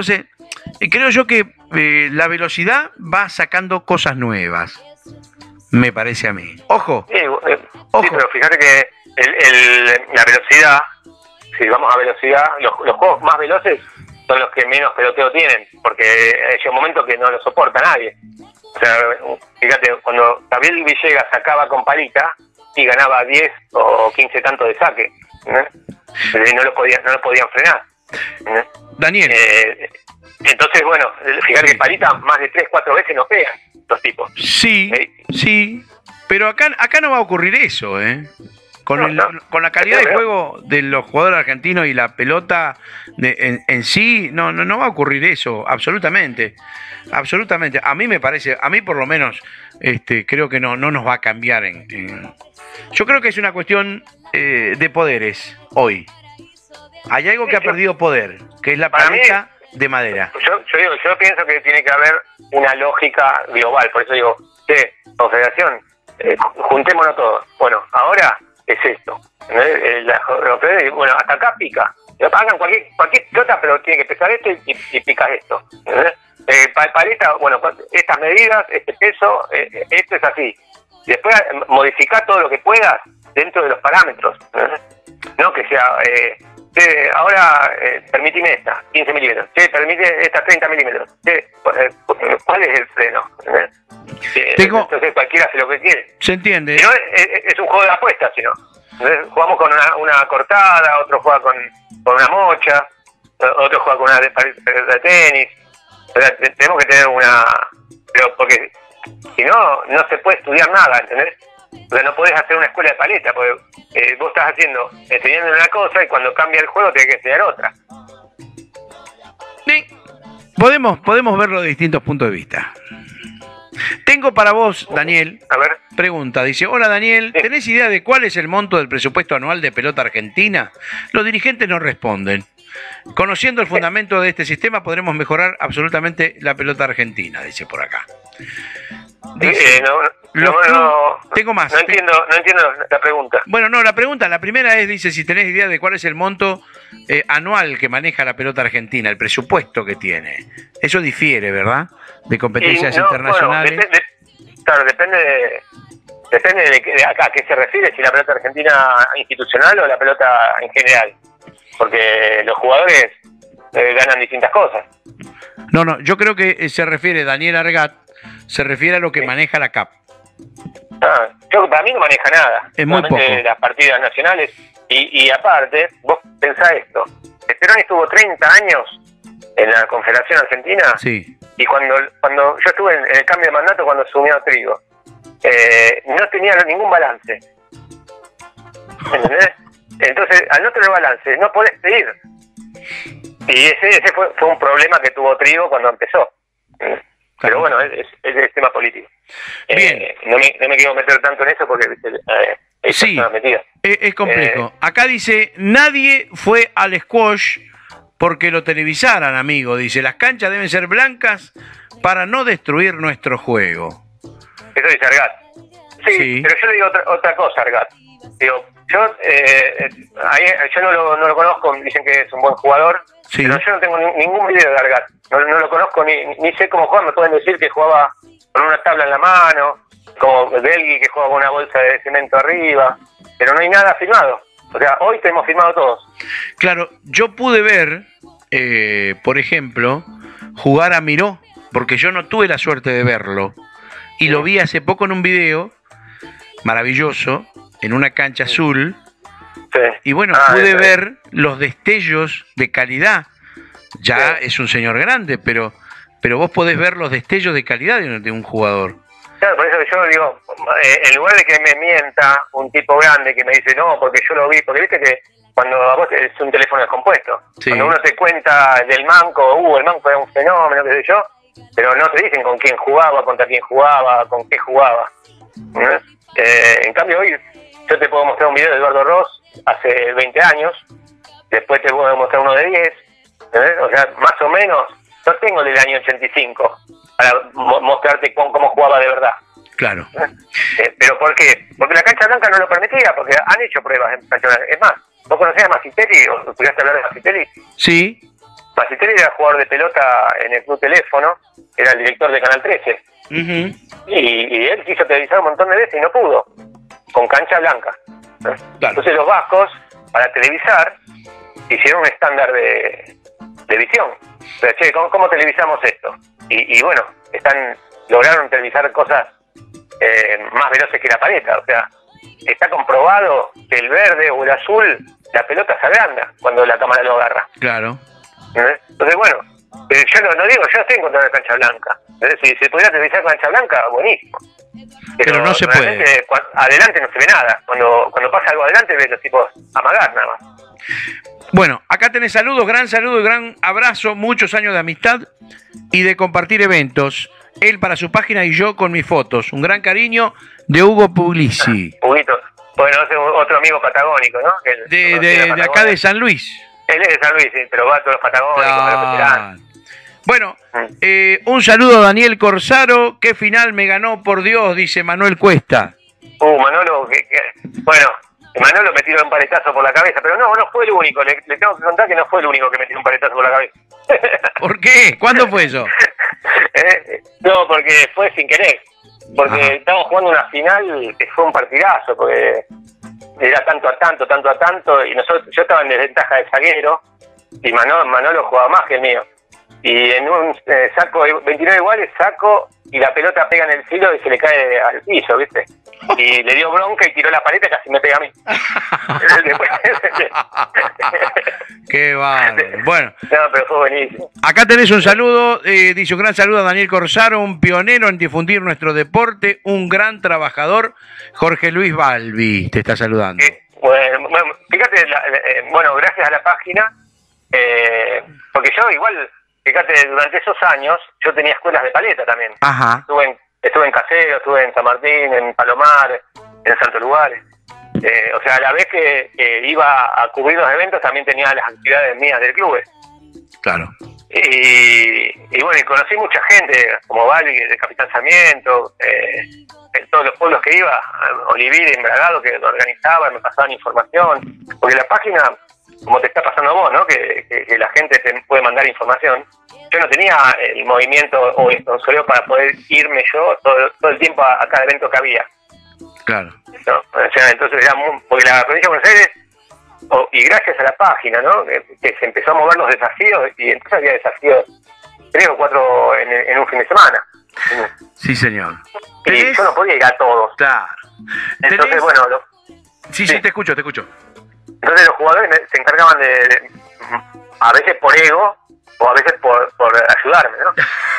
creo yo que la velocidad va sacando cosas nuevas, me parece a mí. Ojo, sí, pero fíjate que la velocidad, si vamos a velocidad, los juegos más veloces son los que menos peloteo tienen, porque llega un momento que no lo soporta nadie. O sea, fíjate, cuando Gabriel Villegas sacaba con palita y ganaba 10 o 15 tantos de saque, y no lo podían frenar. Daniel. Entonces, bueno, fíjate que palita más de 3, 4 veces no pegan los tipos. Sí, sí, pero acá no va a ocurrir eso, ¿eh? Con la calidad de juego de los jugadores argentinos y la pelota en sí, no va a ocurrir eso, absolutamente. Absolutamente. A mí me parece, a mí por lo menos, creo que no nos va a cambiar. Yo creo que es una cuestión de poderes hoy. Hay algo que ha perdido poder, que es la paleta de madera. Yo pienso que tiene que haber una lógica global, por eso digo, Confederación, juntémonos todos. Bueno, ahora es esto. Bueno, hasta acá pica. Hagan cualquier pelota, pero tiene que pesar esto y pica esto. Paleta, bueno, estas medidas, este peso, esto es así. Después modificar todo lo que puedas dentro de los parámetros. No que sea, ahora permitime esta, 15 milímetros. Permite esta, 30 milímetros. ¿Cuál es el freno? Entonces cualquiera hace lo que quiere. Se entiende. Si no, es un juego de apuestas, si no. Jugamos con una cortada, otro juega con una mocha, otro juega con una de tenis. O sea, tenemos que tener pero porque si no, no se puede estudiar nada, ¿entendés? O sea, no podés hacer una escuela de paleta, porque vos estás enseñando una cosa y cuando cambia el juego tenés que enseñar otra. Sí, podemos verlo de distintos puntos de vista. Tengo para vos, Daniel, a ver. Pregunta, dice, hola Daniel, Sí. ¿tenés idea de cuál es el monto del presupuesto anual de pelota argentina? Los dirigentes no responden. Conociendo el fundamento de este sistema podremos mejorar absolutamente la pelota argentina, dice por acá. Dice, tengo más. No entiendo la pregunta. Bueno, no, la primera es, dice, si tenés idea de cuál es el monto anual que maneja la pelota argentina, el presupuesto que tiene. Eso difiere, ¿verdad? De competencias internacionales. Bueno, claro, depende de a qué se refiere, si la pelota argentina institucional o la pelota en general. Porque los jugadores ganan distintas cosas. No, yo creo que se refiere, Daniel Argat, se refiere a lo que maneja la CAP. Para mí no maneja nada. Es muy poco. Las partidas nacionales. Y aparte, vos pensá esto. Speroni estuvo 30 años en la Confederación Argentina. Sí. Y cuando yo estuve en el cambio de mandato, cuando asumió Trigo, no tenía ningún balance. ¿Entendés? Entonces, al no tener balance, no podés pedir. Y ese fue un problema que tuvo Trigo cuando empezó. Pero bueno, es el tema político. Bien. No me quiero meter tanto en eso porque sí, metida. Es complejo. Acá dice, nadie fue al squash porque lo televisaran, amigo. Dice, las canchas deben ser blancas para no destruir nuestro juego. Eso dice Argat. Sí, pero yo digo otra cosa, Argat. Digo, yo no lo conozco, dicen que es un buen jugador, sí. Pero yo no tengo ningún video de Argat. No lo conozco ni sé cómo juega. Me pueden decir que jugaba con una tabla en la mano, como Belgui que juega con una bolsa de cemento arriba, pero no hay nada filmado. O sea, hoy tenemos filmado todos. Claro, yo pude ver, por ejemplo, jugar a Miró, porque yo no tuve la suerte de verlo, y lo vi hace poco en un video maravilloso, en una cancha azul, sí. Y bueno, pude ver los destellos de calidad. Ya es un señor grande, pero vos podés ver los destellos de calidad de un jugador. Claro, por eso yo digo, en lugar de que me mienta un tipo grande que me dice, no, porque yo lo vi, porque viste que cuando a vos es un teléfono descompuesto, sí. Cuando uno te cuenta del Manco, el Manco era un fenómeno, qué sé yo, pero no te dicen con quién jugaba, contra quién jugaba, con qué jugaba. En cambio hoy yo te puedo mostrar un video de Eduardo Ross hace 20 años, después te puedo mostrar uno de 10, o sea, más o menos, no tengo el del año 85 para mostrarte cómo jugaba de verdad. Claro. ¿Pero por qué? Porque la cancha blanca no lo permitía, porque han hecho pruebas en cancha blanca. Es más, ¿vos conocés a Masitelli o escuchaste hablar de Masitelli? Sí. Bacitelli era jugador de pelota en el Club Teléfono, era el director de Canal 13. Y él quiso televisar un montón de veces y no pudo, con cancha blanca. Claro. Entonces los vascos, para televisar, hicieron un estándar de visión. Pero, che, ¿cómo televisamos esto? Y bueno, lograron televisar cosas más veloces que la paleta. O sea, está comprobado que el verde o el azul, la pelota se agranda cuando la cámara lo agarra. Claro. Entonces, bueno, yo no digo, yo estoy en contra de la cancha blanca. Si se pudiera televisar cancha blanca, buenísimo. Pero no se puede. Adelante no se ve nada. Cuando pasa algo adelante, ves los tipos amagar nada más. Bueno, acá tenés saludos, gran saludo y gran abrazo, muchos años de amistad y de compartir eventos. Él para su página y yo con mis fotos. Un gran cariño de Hugo Puglisi. Huguito. Bueno, es otro amigo patagónico, ¿no? De acá de San Luis. Él es de San Luis, sí, pero va a todos los patagónicos. Claro. Bueno, un saludo a Daniel Corsaro. ¿Qué final me ganó, por Dios? Dice Manuel Cuesta. Manolo, bueno, Manolo me tiró un paletazo por la cabeza, pero no fue el único. Le tengo que contar que no fue el único que me tiró un paletazo por la cabeza. ¿Por qué? ¿Cuándo fue eso? No, porque fue sin querer. Porque estábamos jugando una final que fue un partidazo, porque era tanto a tanto, y yo estaba en desventaja de zaguero, y Manolo jugaba más que el mío. Y en un saco, 29 iguales, saco, y la pelota pega en el filo y se le cae al piso, ¿viste? Y le dio bronca y tiró la paleta y casi me pega a mí. Qué bárbaro. Bueno. No, pero fue buenísimo. Acá tenés un saludo, dice un gran saludo a Daniel Corsaro, un pionero en difundir nuestro deporte, un gran trabajador, Jorge Luis Balbi, te está saludando. Bueno, fíjate, bueno, gracias a la página, porque yo igual, fíjate, durante esos años, yo tenía escuelas de paleta también. Ajá. Estuve en Casero, estuve en San Martín, en Palomar, en Santos Lugares. O sea, a la vez que iba a cubrir los eventos, también tenía las actividades mías del club. Claro. Y bueno, y conocí mucha gente, como Vali, de Capitán Sarmiento, en todos los pueblos que iba, Olivir, Embragado, que lo organizaban, me pasaban información. Porque la página, como te está pasando a vos, ¿no? Que la gente te puede mandar información. Yo no tenía el movimiento o el consoleo para poder irme yo todo el tiempo a cada evento que había. Claro. No, o sea, entonces era porque la provincia de Buenos Aires, y gracias a la página, ¿no? Que se empezó a mover los desafíos, y entonces había desafíos 3 o 4 en un fin de semana. Sí, señor. Y yo no podía ir a todos. Claro. Entonces, bueno... Sí, te escucho. Entonces los jugadores se encargaban de a veces por ego, o a veces por ayudarme, ¿no?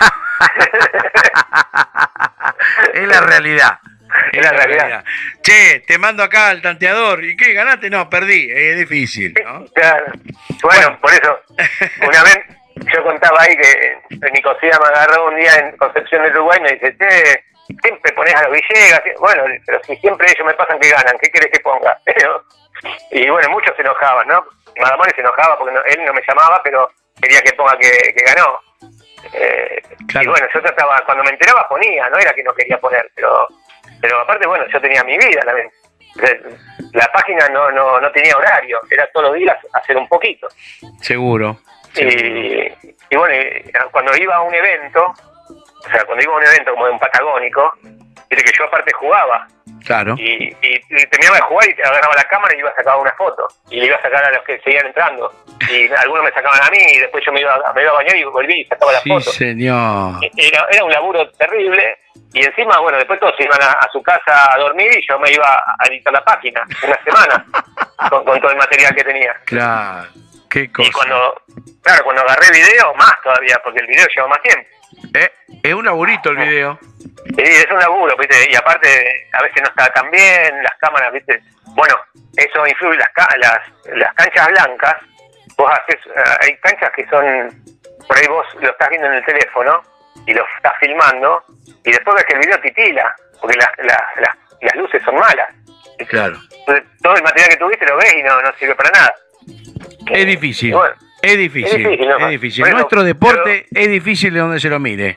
Es la realidad. Es la realidad. Che, te mando acá al tanteador. ¿Y qué? ¿Ganaste? No, perdí. Es difícil, ¿no? Claro. Bueno, por eso, una vez yo contaba ahí que Nicosía me agarró un día en Concepción del Uruguay y me dice, che, siempre pones a los Villegas. Bueno, pero si siempre ellos me pasan que ganan, ¿qué querés que ponga? Y bueno, muchos se enojaban, ¿no? Maradona se enojaba porque él no me llamaba, pero quería que ponga que ganó. Claro. Y bueno, yo trataba, cuando me enteraba ponía, no era que no quería poner, pero aparte, bueno, yo tenía mi vida también. La página no tenía horario, era todos los días hacer un poquito. Seguro. Y bueno, cuando iba a un evento, o sea, cuando iba a un evento como de un patagónico, viste que yo aparte jugaba. Claro. Y terminaba de jugar y agarraba la cámara y iba a sacar una foto. Y le iba a sacar a los que seguían entrando. Y algunos me sacaban a mí y después yo me iba a bañar y volví y sacaba la foto. Sí, señor. Era un laburo terrible. Y encima, bueno, después todos se iban a su casa a dormir y yo me iba a editar la página una semana con todo el material que tenía. Claro, qué cosa. Y cuando agarré video, más todavía, porque el video lleva más tiempo. Es un laburito el video. Sí, es un laburo, ¿viste? Y aparte, a veces no está tan bien, las cámaras, ¿viste? Bueno, eso influye, las canchas blancas, vos haces, hay canchas que son, por ahí vos lo estás viendo en el teléfono y lo estás filmando, y después ves que el video titila, porque las luces son malas. Claro. Entonces, todo el material que tuviste lo ves y no sirve para nada. Es difícil. Bueno, es difícil. ¿no? Es difícil. Bueno, Nuestro deporte es difícil de donde se lo mire.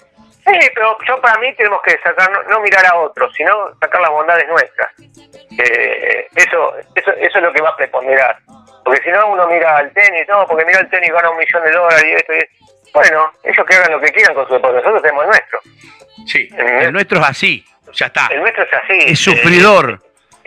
Sí, pero yo para mí tenemos que sacar, no mirar a otros, sino sacar las bondades nuestras. Eso es lo que va a preponderar. Porque si no, uno mira al tenis, no, porque mira el tenis gana $1.000.000 y esto y esto. Bueno, ellos que hagan lo que quieran con su deporte, nosotros tenemos el nuestro. Sí, el nuestro es así, ya está. El nuestro es así. Es sufridor.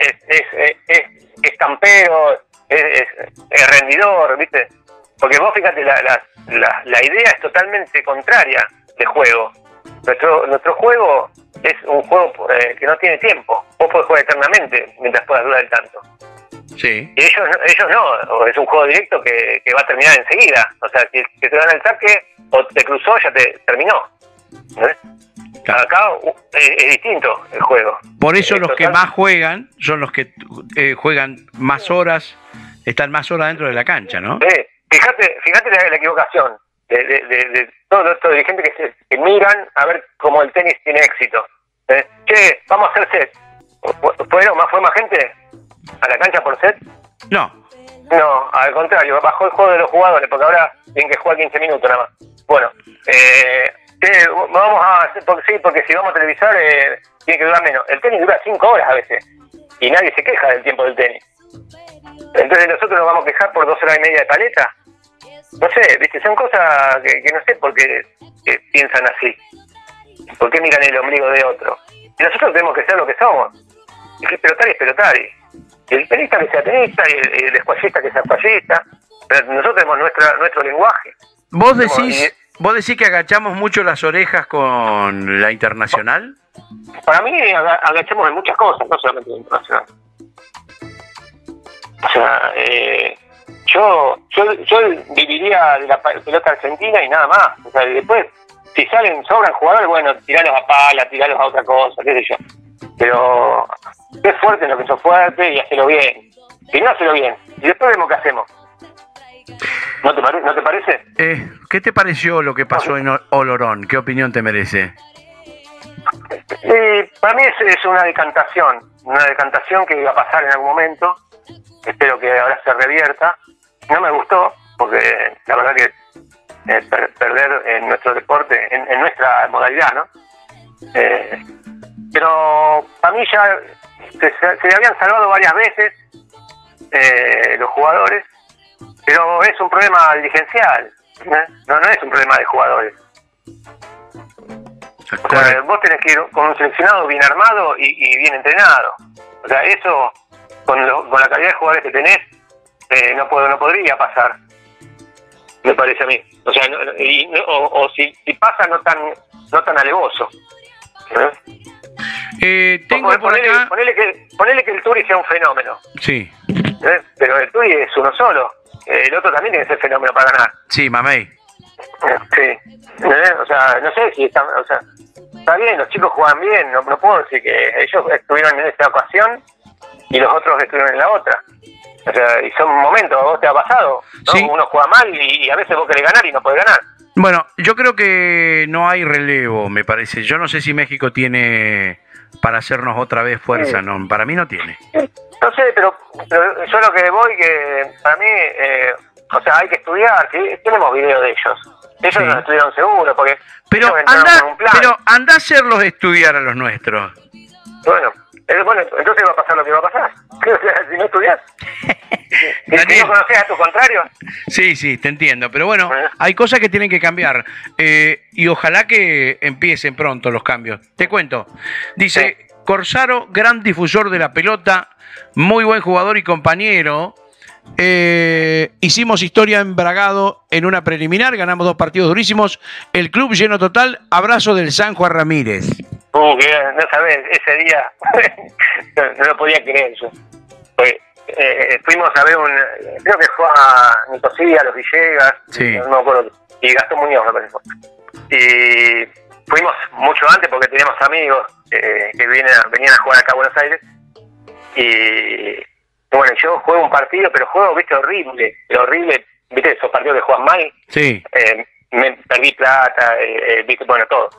Es campero, es rendidor, ¿viste? Porque vos fíjate, la idea es totalmente contraria de juego. Nuestro juego es un juego que no tiene tiempo. Vos podés jugar eternamente mientras puedas durar el tanto. Sí. Y ellos no, es un juego directo que va a terminar enseguida. O sea, si te dan el saque o te cruzó, ya te terminó. ¿Ves? Claro. Acá es distinto el juego. Por eso los que más juegan son los que juegan más horas, están más horas dentro de la cancha, ¿no? Fíjate la equivocación de todos estos dirigentes que miran a ver cómo el tenis tiene éxito. Che, vamos a hacer set. ¿Fue más gente a la cancha por set? No, al contrario, bajó el juego de los jugadores, porque ahora tienen que jugar 15 minutos nada más. Bueno, vamos a hacer, porque si vamos a televisar tiene que durar menos. El tenis dura 5 horas a veces, y nadie se queja del tiempo del tenis. Entonces nosotros nos vamos a quejar por 2 horas y media de paleta. No sé, viste, son cosas que no sé por qué piensan así. ¿Por qué miran el ombligo de otro? Y nosotros tenemos que ser lo que somos. Y que pelotar es pelotar. Y el tenista que sea tenista, y el escuallista que sea escuallista. Pero nosotros tenemos nuestro lenguaje. ¿Vos decís que agachamos mucho las orejas con la internacional? Para mí agachamos en muchas cosas, no solamente en la internacional. O sea, yo viviría de la pelota argentina y nada más. O sea, y después, si sobran jugadores, bueno, tiralos a pala, tiralos a otra cosa, qué sé yo. Pero sé fuerte en lo que sos fuerte y hacelo bien. Y no hacelo bien. Y después vemos qué hacemos. ¿No te parece? ¿Qué te pareció lo que pasó en Olorón? ¿Qué opinión te merece? Para mí es una decantación que iba a pasar en algún momento. Espero que ahora se revierta. No me gustó, porque la verdad que perder en nuestro deporte, en nuestra modalidad, ¿no? Pero para mí ya se habían salvado varias veces los jugadores, pero es un problema dirigencial, no es un problema de jugadores. O sea, vos tenés que ir con un seleccionado bien armado y bien entrenado. O sea, eso con la calidad de jugadores que tenés no podría pasar, me parece a mí. O sea, o si pasa no tan alevoso. Tengo por acá... Ponele que el Turi sea un fenómeno. Sí. Pero el Turi es uno solo. El otro también tiene que ser fenómeno para ganar. Sí, mamey. Sí. O sea, no sé si está bien, los chicos juegan bien. No puedo decir que ellos estuvieron en esta ocasión y los otros estuvieron en la otra. O sea, y son momentos, a vos te ha pasado, ¿no? Sí. Uno juega mal y a veces vos querés ganar y no podés ganar. Bueno, yo creo que no hay relevo, me parece. Yo no sé si México tiene para hacernos otra vez fuerza, no, para mí no tiene. No sé, pero yo lo que voy, que para mí, o sea, hay que estudiar, ¿sí? Tenemos videos de ellos. Ellos sí. No estudiaron seguro, porque pero anda a hacerlos estudiar a los nuestros. Bueno, entonces va a pasar lo que va a pasar. Si no estudias. Si no conoces a tu contrario. Sí, te entiendo. Pero bueno, hay cosas que tienen que cambiar. Y ojalá que empiecen pronto los cambios. Te cuento. Dice, sí. Corsaro, gran difusor de la pelota, muy buen jugador y compañero. Hicimos historia en Bragado en una preliminar, ganamos 2 partidos durísimos. El club lleno total. Abrazo del San Juan Ramírez. No sabés, ese día no lo podía creer yo. Pues, fuimos a ver creo que fue a Nicosía, a Los Villegas, sí. No me acuerdo, y Gastón Muñoz me parece. Y fuimos mucho antes porque teníamos amigos que venían a jugar acá a Buenos Aires. Y bueno, yo juego un partido, pero juego, viste, horrible, viste, esos partidos que juegan mal. Sí. Me perdí plata, viste, bueno, todo.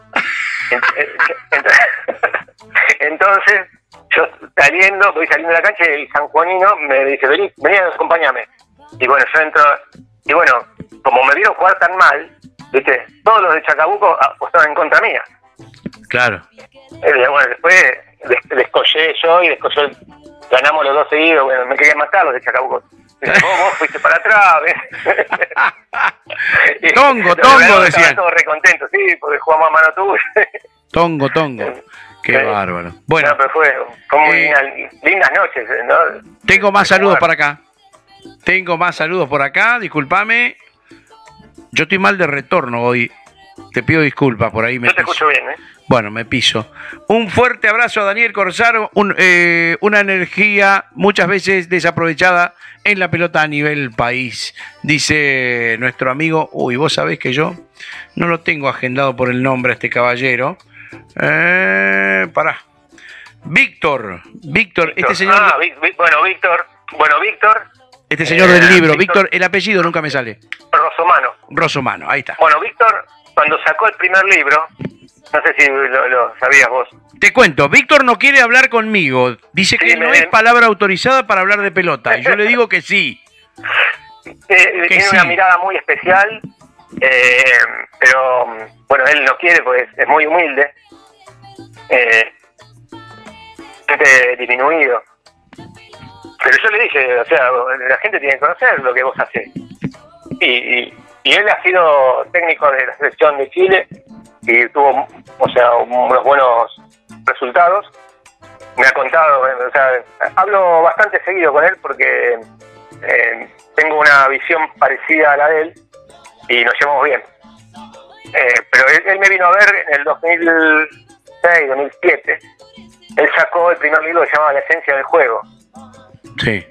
Entonces, yo voy saliendo de la cancha y el sanjuanino me dice, vení, acompáñame. Y bueno, yo entro, y bueno, como me vieron jugar tan mal, viste, todos los de Chacabuco apostaban en contra mía. Claro. Bueno, después descollé yo y descolló, ganamos los 2 seguidos, bueno, me querían matar los de Chacabuco. Vos fuiste para atrás, ¿ves? Tongo, decían. Estaban todos recontentos, sí, porque jugamos a mano tuya. Tongo. Qué bárbaro. Bueno, no, pero fue muy lindas noches, ¿no? Tengo más saludos por acá. Discúlpame. Yo estoy mal de retorno hoy. Te pido disculpas por ahí. Yo te escucho bien, ¿eh? Bueno, me piso. Un fuerte abrazo a Daniel Corsaro, una energía muchas veces desaprovechada en la pelota a nivel país, dice nuestro amigo. Uy, vos sabés que yo no lo tengo agendado por el nombre a este caballero. Pará. Víctor, este señor. Víctor. Este señor del libro, Víctor, el apellido nunca me sale. Rossomano, ahí está. Bueno, Víctor, cuando sacó el primer libro, no sé si lo sabías vos. Te cuento, Víctor no quiere hablar conmigo. Dice que no es palabra autorizada para hablar de pelota. Y yo le digo que sí. Tiene una mirada muy especial, pero bueno, él no quiere porque es muy humilde. Disminuido. Pero yo le dije, o sea, la gente tiene que conocer lo que vos hacés. Y él ha sido técnico de la selección de Chile y tuvo, o sea, unos buenos resultados. Me ha contado, o sea, hablo bastante seguido con él porque tengo una visión parecida a la de él y nos llevamos bien. Pero él me vino a ver en el 2006, 2007. Él sacó el primer libro que se llama La esencia del juego. Sí.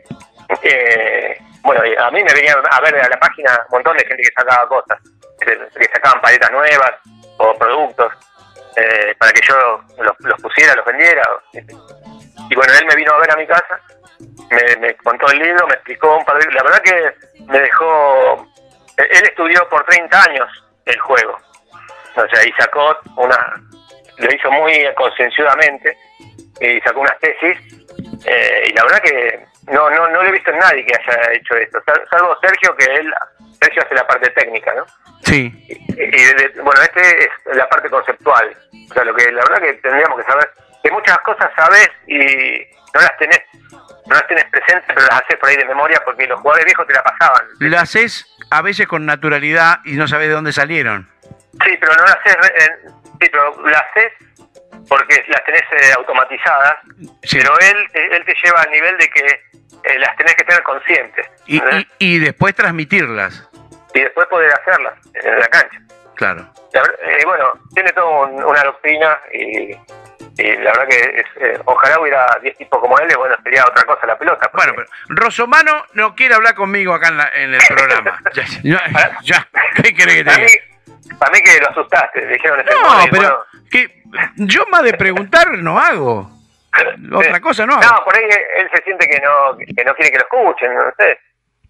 Bueno, a mí me venían a ver a la página un montón de gente que sacaba cosas, que sacaban paletas nuevas o productos para que yo los pusiera, los vendiera. Y bueno, él me vino a ver a mi casa, me contó el libro, me explicó un par de... La verdad que me dejó... Él estudió por 30 años el juego, o sea, y sacó lo hizo muy concienzudamente y sacó unas tesis, y la verdad que no lo he visto en nadie que haya hecho esto, salvo Sergio, Sergio hace la parte técnica, ¿no? Sí. Bueno, este es la parte conceptual, o sea, lo que la verdad que tendríamos que saber, que muchas cosas sabes y no las tenés presentes, pero las haces por ahí de memoria porque los jugadores viejos te la pasaban. Las haces a veces con naturalidad y no sabes de dónde salieron. Sí, pero no las haces, pero las haces porque las tenés automatizadas, sí. Pero él te lleva al nivel de que las tenés que tener conscientes. Y después transmitirlas. Y después poder hacerlas en la cancha. Claro. Bueno, tiene toda una doctrina y la verdad que ojalá hubiera 10 tipos como él, bueno, sería otra cosa la pelota. Porque... Bueno, pero Rossomano no quiere hablar conmigo acá en el programa. ya. ¿Qué querés que te diga? Para mí que lo asustaste, dijeron ese no, pero que yo más de preguntar no hago. Otra cosa no hago. No, por ahí él se siente que no quiere que lo escuchen, no sé.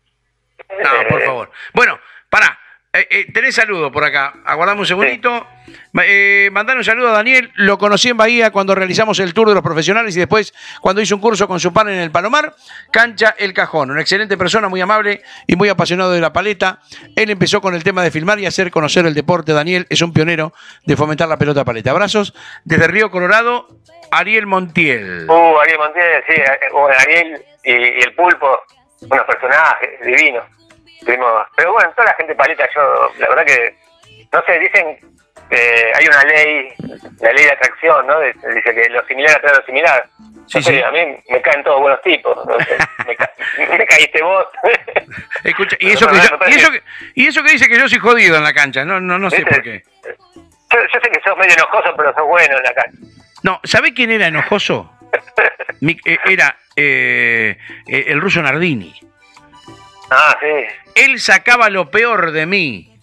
No, por favor. Bueno, pará. Tenés saludo por acá. Aguardame un segundito. Sí. Mandale un saludo a Daniel. Lo conocí en Bahía cuando realizamos el tour de los profesionales y después cuando hizo un curso con su pan en el Palomar. Cancha El Cajón. Una excelente persona, muy amable y muy apasionado de la paleta. Él empezó con el tema de filmar y hacer conocer el deporte. Daniel es un pionero de fomentar la pelota paleta. Abrazos desde Río Colorado, Ariel Montiel. Ariel Montiel, sí. Ariel y el Pulpo, unos personajes divinos. Pero bueno, toda la gente paleta, yo, la verdad que, no sé, dicen que hay una ley, la ley de atracción, ¿no? Dice que lo similar atrae lo similar. Sí, no sé, sí. A mí me caen todos buenos tipos, no sé, me caíste vos. Escucha, y eso que dice que yo soy jodido en la cancha, no sé por qué. Yo sé que sos medio enojoso, pero sos bueno en la cancha. No, ¿sabés quién era enojoso? Era el ruso Nardini. Ah, sí. Él sacaba lo peor de mí.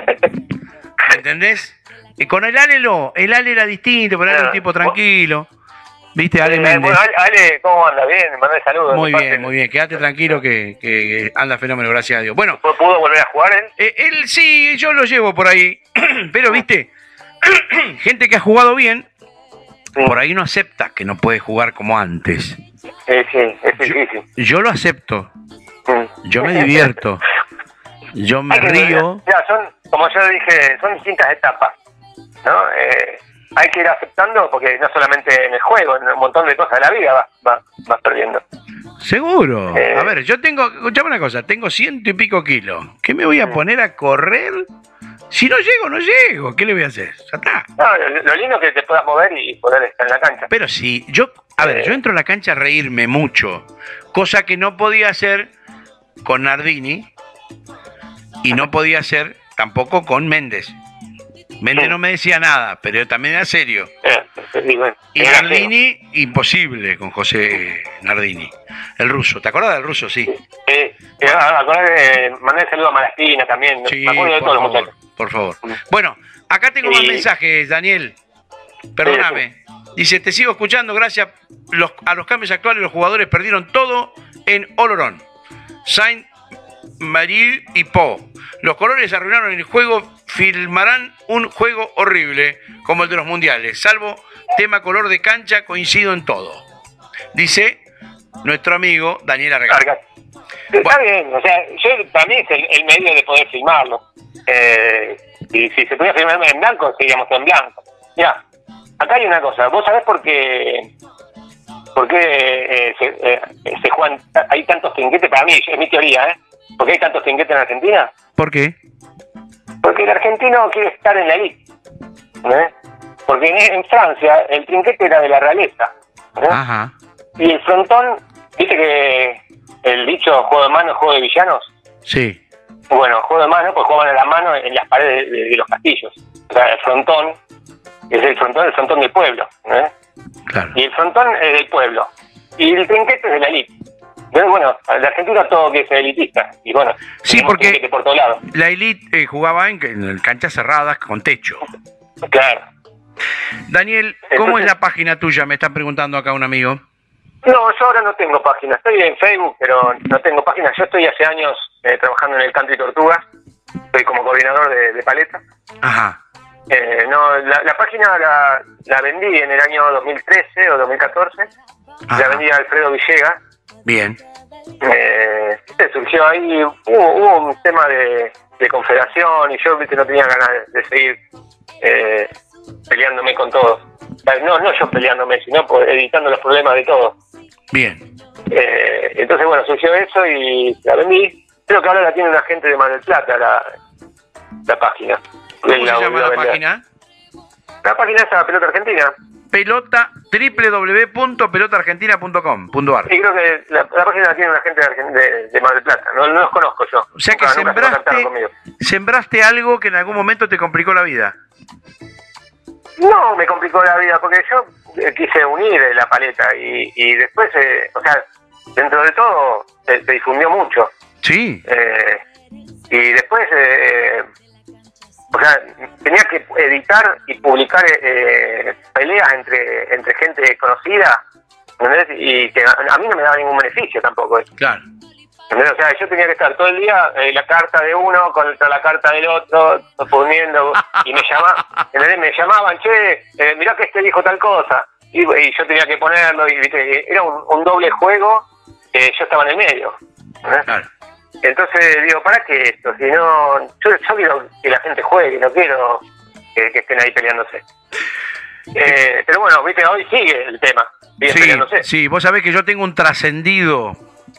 ¿Me entendés? Y con el Ale era distinto, pero era un tipo tranquilo. ¿Viste? Ale Méndez. Bueno, Ale, ¿cómo anda? Bien, mandé saludos. Muy bien. Quédate tranquilo que anda fenómeno, gracias a Dios. Bueno. ¿Pudo volver a jugar él? Él sí, yo lo llevo por ahí. Pero, ¿viste? Gente que ha jugado bien, por ahí no acepta que no puede jugar como antes. Sí, es difícil. Yo lo acepto. Yo me divierto. Yo me río. Mira, como yo dije, son distintas etapas, ¿no? hay que ir aceptando, porque no solamente en el juego, en un montón de cosas de la vida vas perdiendo. Seguro. A ver, yo tengo, escuchame una cosa, tengo 100 y pico kilos. ¿Qué me voy a poner a correr? Si no llego, no llego. ¿Qué le voy a hacer? Ya está. No, lo lindo es que te puedas mover y poder estar en la cancha. Pero sí, yo entro a la cancha a reírme mucho, cosa que no podía hacer con Nardini y no podía hacer tampoco con Méndez. Méndez no me decía nada, pero también era serio. Y Nardini, imposible con José Nardini. El ruso, ¿te acuerdas del ruso? Sí. Acordás de mandar saludo a Malaspina también. Sí, me acuerdo de todos los muchachos. Por favor. Bueno, acá tengo más mensajes, Daniel. Perdóname. Dice, te sigo escuchando, gracias a los cambios actuales los jugadores perdieron todo en Olorón. Saint-Marie y Po. Los colores arruinaron el juego, filmarán un juego horrible como el de los mundiales, salvo tema color de cancha, coincido en todo. Dice nuestro amigo Daniel Argaz. Está bien, o sea, para mí es el medio de poder filmarlo. Y si se pudiera filmar en blanco, seguíamos en blanco. Ya, acá hay una cosa, ¿vos sabés por qué se juegan, hay tantos trinquetes? Para mí, es mi teoría, ¿por qué hay tantos trinquetes en Argentina? ¿Por qué? Porque el argentino quiere estar en la elite, porque en Francia el trinquete era de la realeza, Ajá. Y el frontón, viste que el dicho juego de mano es juego de villanos. Sí. Bueno, juego de mano, pues juegan a la mano en las paredes de los castillos. O sea, el frontón es el frontón del pueblo, Claro. Y el frontón es del pueblo. Y el trinquete es de la elite. Entonces, bueno, el argentino todo que es elitista. Y bueno, sí, porque por todos lados. la elite jugaba en canchas cerradas con techo. Claro. Daniel, ¿cómo es la página tuya? Me está preguntando acá un amigo. No, yo ahora no tengo página. Estoy en Facebook, pero no tengo página. Yo estoy hace años trabajando en el Country Tortugas. Estoy como coordinador de paleta. Ajá. No, la página la vendí en el año 2013 o 2014. Ajá. La vendí a Alfredo Villegas. Bien. Surgió ahí, hubo un tema de confederación y yo no tenía ganas de seguir peleándome con todos. No yo peleándome, sino evitando los problemas de todos. Bien. Entonces, bueno, surgió eso y la vendí. Creo que ahora la tiene una gente de Mar del Plata, la página. ¿Cómo se llama la página? La página es la Pelota Argentina. www.pelotaargentina.com.ar. Y creo que la página la tiene una gente de Mar del Plata. No los conozco yo. O sea que sembraste algo que en algún momento te complicó la vida. No me complicó la vida, porque yo quise unir la paleta y después, o sea, dentro de todo se difundió mucho. Sí. Y después, o sea, tenía que editar y publicar peleas entre gente conocida, ¿entendés? Y que a mí no me daba ningún beneficio tampoco eso. Claro. ¿Entendés? O sea, yo tenía que estar todo el día la carta de uno contra la carta del otro, poniendo, y me llamaban, che, mirá que este dijo tal cosa, y yo tenía que ponerlo, y ¿viste? Era un doble juego, yo estaba en el medio. Claro. Entonces digo, ¿para qué esto? Si no, yo quiero que la gente juegue, no quiero que estén ahí peleándose. Pero bueno, viste, hoy sigue el tema, sigue peleándose. Sí, vos sabés que yo tengo un trascendido.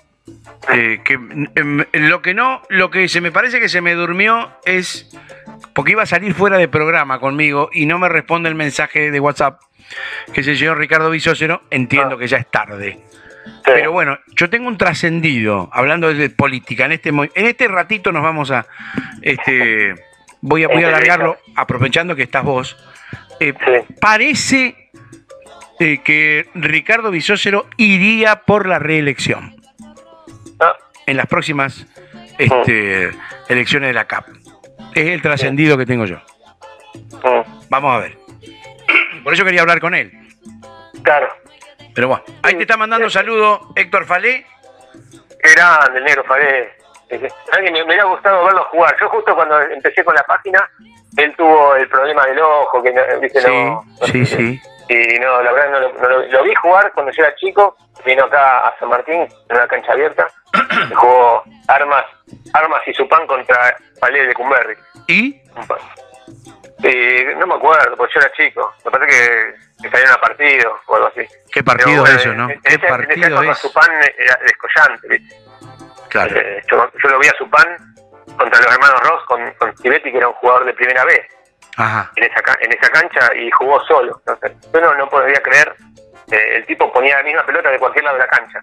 Lo que se me parece que se me durmió es porque iba a salir fuera de programa conmigo y no me responde el mensaje de WhatsApp, que es el señor Ricardo Bisócero. Entiendo que ya es tarde. Sí. Pero bueno, yo tengo un trascendido, hablando de política. En este ratito nos vamos a voy a alargarlo, aprovechando que estás vos. Sí. Parece que Ricardo Bisócero iría por la reelección en las próximas elecciones de la CAP. Es el trascendido que tengo yo. Vamos a ver. Por eso quería hablar con él. Claro. Pero bueno, ahí te está mandando saludos Héctor Falé. Qué grande el negro Falé. Me hubiera gustado verlo jugar. Yo justo cuando empecé con la página, él tuvo el problema del ojo, que ¿viste? Sí. Y no, la verdad no lo vi jugar cuando yo era chico. Vino acá a San Martín, en una cancha abierta, y jugó armas y su pan contra Falé de Cumberry. ¿Y? No me acuerdo, porque yo era chico. Me parece que salieron a partido o algo así. ¿Qué partido Pero, es eso, no? En ¿Qué esa partido época es? Supán era descollante, ¿viste? Claro. Yo lo vi a Supán contra los hermanos Ross con Chivetti, que era un jugador de primera B, Ajá. en esa cancha, y jugó solo. Entonces, yo no podía creer. El tipo ponía la misma pelota de cualquier lado de la cancha.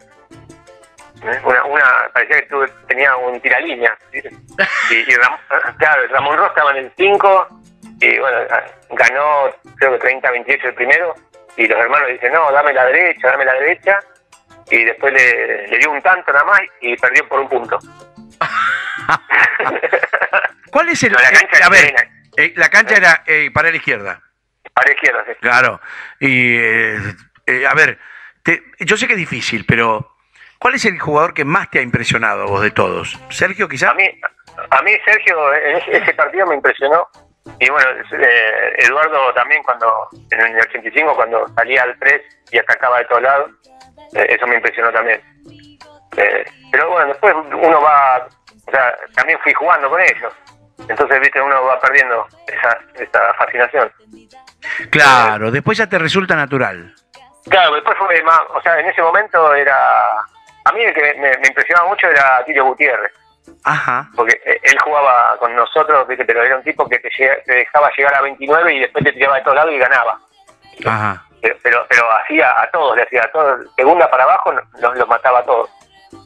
Parecía que tenía un tiralínea, ¿viste? Claro, Ramón Ross estaba en el 5 y bueno, ganó creo que 30-28 el primero, y los hermanos le dicen, no, dame la derecha, y después le dio un tanto nada más y perdió por un punto. ¿Cuál es el...? No, la cancha a ver, plena. la cancha era para la izquierda. Para la izquierda, sí. Claro. Y, a ver, yo sé que es difícil, pero ¿cuál es el jugador que más te ha impresionado a vos de todos? ¿Sergio, quizás? A mí Sergio, ese partido me impresionó. Y bueno, Eduardo también, en el 85, cuando salía al 3 y atacaba de todos lados, eso me impresionó también. Pero bueno, después uno va, o sea, también fui jugando con ellos. Entonces, viste, uno va perdiendo esa fascinación. Claro, después ya te resulta natural. Claro, después fue más, o sea, en ese momento a mí el que me impresionaba mucho era Tilio Gutiérrez. Ajá. Porque él jugaba con nosotros, ¿viste? Pero era un tipo que te dejaba llegar a 29 y después te tiraba de todos lados y ganaba. Ajá. Pero hacía a todos, le hacía a todos, segunda para abajo los mataba a todos.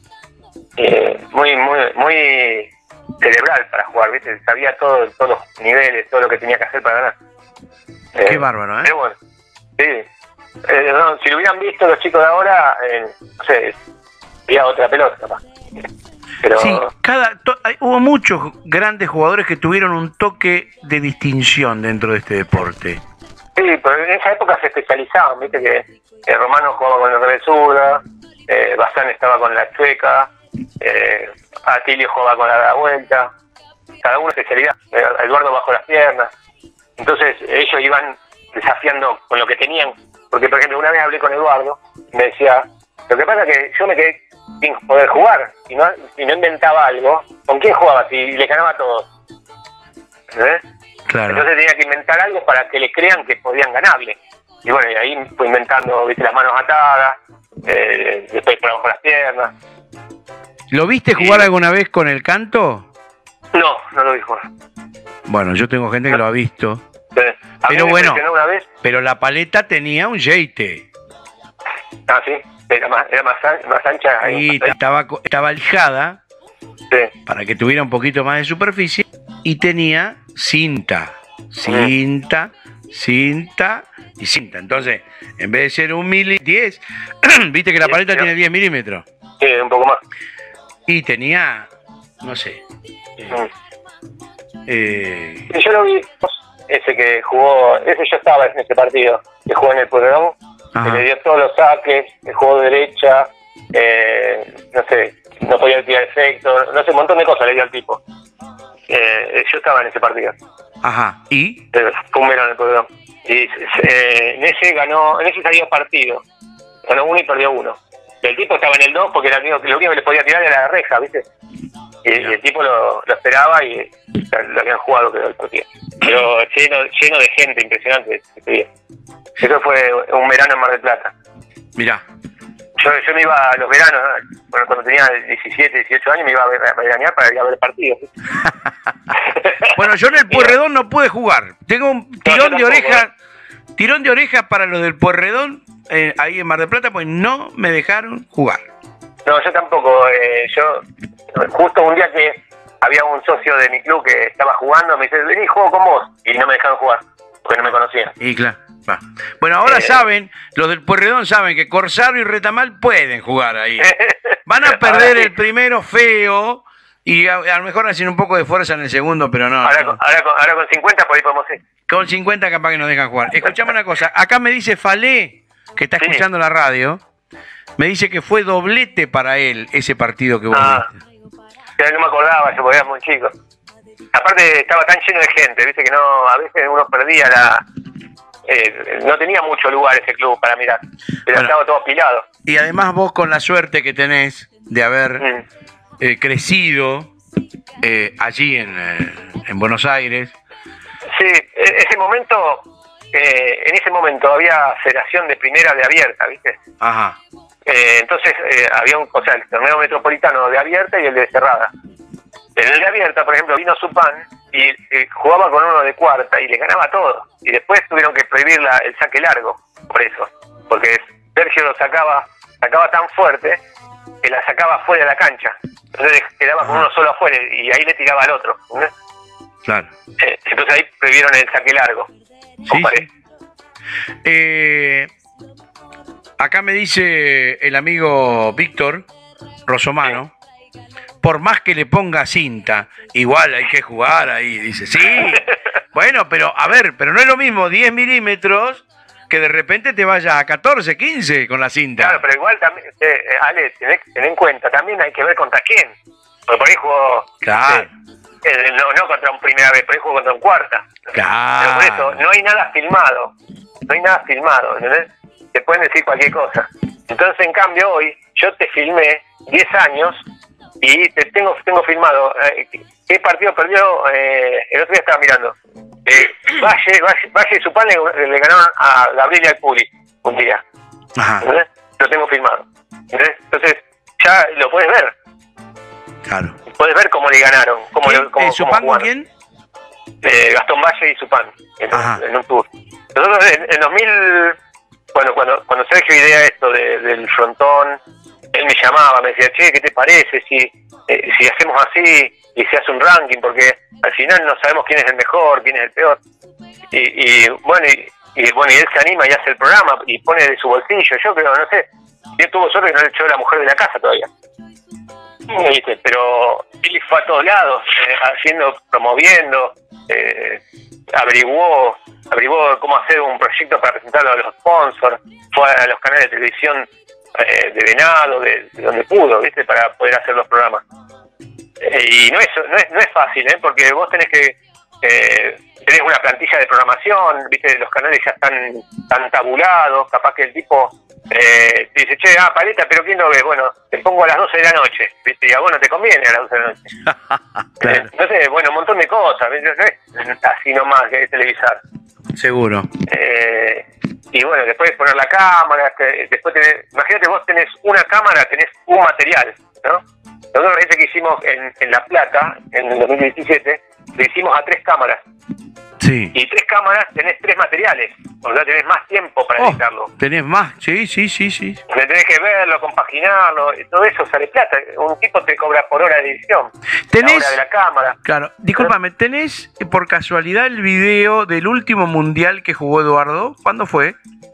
Muy cerebral para jugar, ¿viste? Sabía todos los niveles, todo lo que tenía que hacer para ganar. Qué bárbaro, ¿eh? Pero bueno, sí. Si lo hubieran visto los chicos de ahora, no sé, había otra pelota, capaz. Pero... Sí, hubo muchos grandes jugadores que tuvieron un toque de distinción dentro de este deporte. Sí, pero en esa época se especializaban, viste que Romano jugaba con el Revesuda, Bazán estaba con la Chueca, Atilio jugaba con la vuelta, cada uno especialidad, Eduardo bajo las piernas. Entonces ellos iban desafiando con lo que tenían, porque por ejemplo una vez hablé con Eduardo y me decía, lo que pasa es que yo me quedé sin poder jugar, si no inventaba algo, ¿con quién jugaba? Si le ganaba a todos. ¿Ves? Claro. Entonces tenía que inventar algo para que le crean que podían ganarle. Y bueno, y ahí fue inventando, viste, las manos atadas, después por abajo las piernas. ¿Lo viste jugar alguna vez con el canto? No lo vi jugar. Bueno, yo tengo gente que lo ha visto. Sí. Pero bueno, una vez. pero la paleta tenía un yeite. Ah, sí, era más ancha. Y estaba lijada, sí, para que tuviera un poquito más de superficie, y tenía cinta. Entonces, en vez de ser 10, viste que la paleta tiene 10 milímetros. Sí, un poco más. Y tenía, no sé. Yo lo vi, ese que jugó, yo estaba en ese partido, que jugó en el Pueyrredón, que le dio todos los saques, que jugó derecha, no sé, no podía tirar efecto, no sé, un montón de cosas le dio al tipo. Yo estaba en ese partido. Ajá, ¿y? Fue un verano en el Pueyrredón. Y en ese salió partido. Ganó uno y perdió uno. El tipo estaba en el 2 porque lo único que le podía tirar era la reja, ¿viste? Y el tipo lo esperaba y lo habían jugado, creo, el partido. Pero lleno de gente, impresionante ese día. Eso fue un verano en Mar del Plata. Mirá. Yo me iba a los veranos, bueno, cuando tenía 17, 18 años, me iba a veranear para ir a ver partidos. Bueno, yo en el Pueyrredón no pude jugar. Tengo un tirón de oreja. Tirón de orejas para los del Pueyrredón, ahí en Mar del Plata, pues no me dejaron jugar. No, yo tampoco. Yo, justo un día que había un socio de mi club que estaba jugando, me dice, vení, juego con vos. Y no me dejaron jugar, porque no me conocían. Y claro. Va. Bueno, ahora saben, los del Pueyrredón saben que Corsario y Retamal pueden jugar ahí. Van a perder el primero feo y a lo mejor hacen un poco de fuerza en el segundo, pero no. Ahora con 50 por ahí podemos ir. Con 50 capaz que nos dejan jugar. Escuchame una cosa, acá me dice Falé, que está escuchando la radio, me dice que fue doblete para él ese partido que vos viste. No me acordaba, yo porque era muy chico. Aparte estaba tan lleno de gente, viste que no, a veces uno perdía no tenía mucho lugar ese club para mirar, pero estaba todo apilado. Y además vos con la suerte que tenés de haber crecido allí en Buenos Aires, Sí, ese momento, en ese momento había federación de primera de abierta, ¿viste? Ajá. Entonces había el torneo metropolitano de abierta y el de cerrada. En el de abierta, por ejemplo, vino Supán y jugaba con uno de cuarta y le ganaba todo. Y después tuvieron que prohibir el saque largo, por eso. Porque Sergio lo sacaba tan fuerte que la sacaba fuera de la cancha. Entonces quedaba con uno solo afuera y ahí le tiraba al otro, ¿entendés? Claro. Entonces ahí prohibieron el saque largo. Sí. Acá me dice el amigo Víctor Rosomano, por más que le ponga cinta, igual hay que jugar ahí. Dice, sí, bueno, pero a ver, pero no es lo mismo 10 milímetros que de repente te vayas a 14, 15 con la cinta. Claro, pero igual también, Ale, ten en cuenta, también hay que ver contra quién. Porque por ahí jugó... Claro. No contra un primera vez, por ahí jugó contra un cuarta. Claro. Pero por eso, no hay nada filmado. No hay nada filmado, ¿entendés? Te pueden decir cualquier cosa. Entonces, en cambio, hoy yo te filmé 10 años y te tengo filmado. ¿Qué partido perdió? El otro día estaba mirando. Valle y Supán le ganaron a Gabriel y al Puli un día. Ajá. ¿Entendés? Lo tengo filmado. ¿Entendés? Entonces, ya lo puedes ver. Claro. Puedes ver cómo le ganaron. ¿Supán con quién? Gastón Valle y Supán, en un tour. Nosotros en 2000, bueno, cuando Sergio idea esto del frontón, él me llamaba, me decía, che, ¿qué te parece si hacemos así y se hace un ranking? Porque al final no sabemos quién es el mejor, quién es el peor. Y él se anima y hace el programa y pone de su bolsillo. Yo creo, no sé, él tuvo suerte que no le echó la mujer de la casa todavía. ¿Viste? Pero él fue a todos lados, promoviendo, averiguó cómo hacer un proyecto para presentarlo a los sponsors, fue a los canales de televisión de Venado, de donde pudo, ¿viste? Para poder hacer los programas. Y no es fácil, porque vos tenés tenés una plantilla de programación, ¿viste? Los canales ya están tabulados, capaz que el tipo te dice, che, Paleta, pero ¿quién lo ve? Bueno, te pongo a las 12 de la noche, ¿viste? Y a vos no te conviene a las 12 de la noche. Claro. Entonces, bueno, un montón de cosas, no es así nomás que televisar. Seguro. Y bueno, después poner la cámara, después imagínate, vos tenés una cámara, tenés un material, ¿no? Nosotros ese que hicimos en La Plata, en el 2017, lo hicimos a 3 cámaras. Sí. Y 3 cámaras tenés 3 materiales, o sea, tenés más tiempo para editarlo. Tenés más, sí. Tenés que verlo, compaginarlo, y todo eso sale plata. Un tipo te cobra por hora de edición, la hora de la cámara. Claro, discúlpame, ¿tenés por casualidad el video del último mundial que jugó Eduardo? ¿Cuándo fue?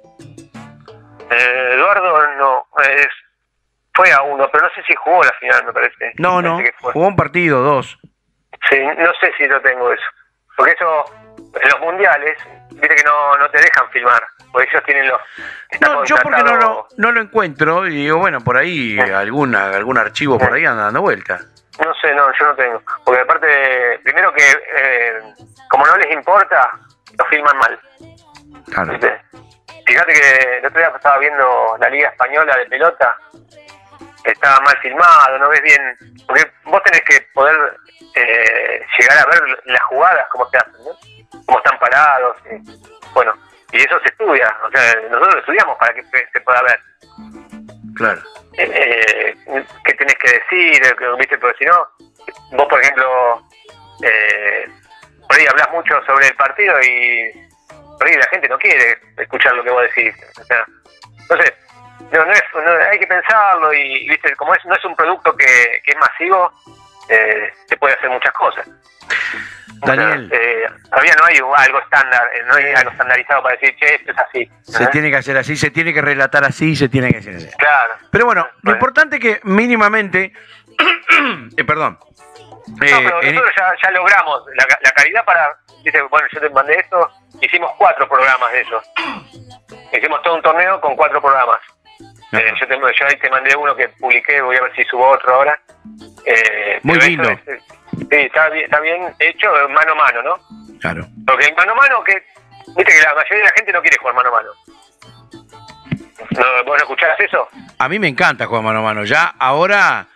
Eduardo no, fue a uno, pero no sé si jugó la final, me parece. No, jugó un partido, 2. Sí, no sé si lo tengo eso. Porque eso, en los mundiales, viste que no te dejan filmar, porque ellos tienen los... No, yo porque no lo encuentro, y digo, bueno, por ahí algún archivo por ahí anda dando vuelta. No sé, yo no tengo. Porque aparte, primero que, como no les importa, lo filman mal. Claro. ¿Viste? Fíjate que el otro día estaba viendo la Liga Española de pelota, estaba mal filmado, no ves bien, porque vos tenés que poder llegar a ver las jugadas, cómo se hacen, ¿no? Cómo están parados, bueno, y eso se estudia, o sea, nosotros lo estudiamos para que se pueda ver. Claro. ¿Qué tenés que decir? ¿Viste? Porque si no, vos por ejemplo, por ahí hablas mucho sobre el partido y por ahí la gente no quiere escuchar lo que vos decís, o sea, entonces hay que pensarlo y viste, como no es un producto que es masivo, se puede hacer muchas cosas. Daniel, todavía no hay algo estándar, no hay algo estandarizado para decir, che, esto es así. Se tiene que hacer así, se tiene que relatar así, se tiene que hacer así. Claro. Pero bueno, lo importante es que mínimamente, perdón. No, pero nosotros ya logramos la calidad para, dice, bueno, yo te mandé esto, hicimos 4 programas de esos. Hicimos todo un torneo con 4 programas. Yo ahí te mandé uno que publiqué, voy a ver si subo otro ahora. Muy lindo. Sí, está bien hecho mano a mano, ¿no? Claro. Porque el mano a mano, viste que la mayoría de la gente no quiere jugar mano a mano. ¿Vos no escuchás eso? A mí me encanta jugar mano a mano. Ya ahora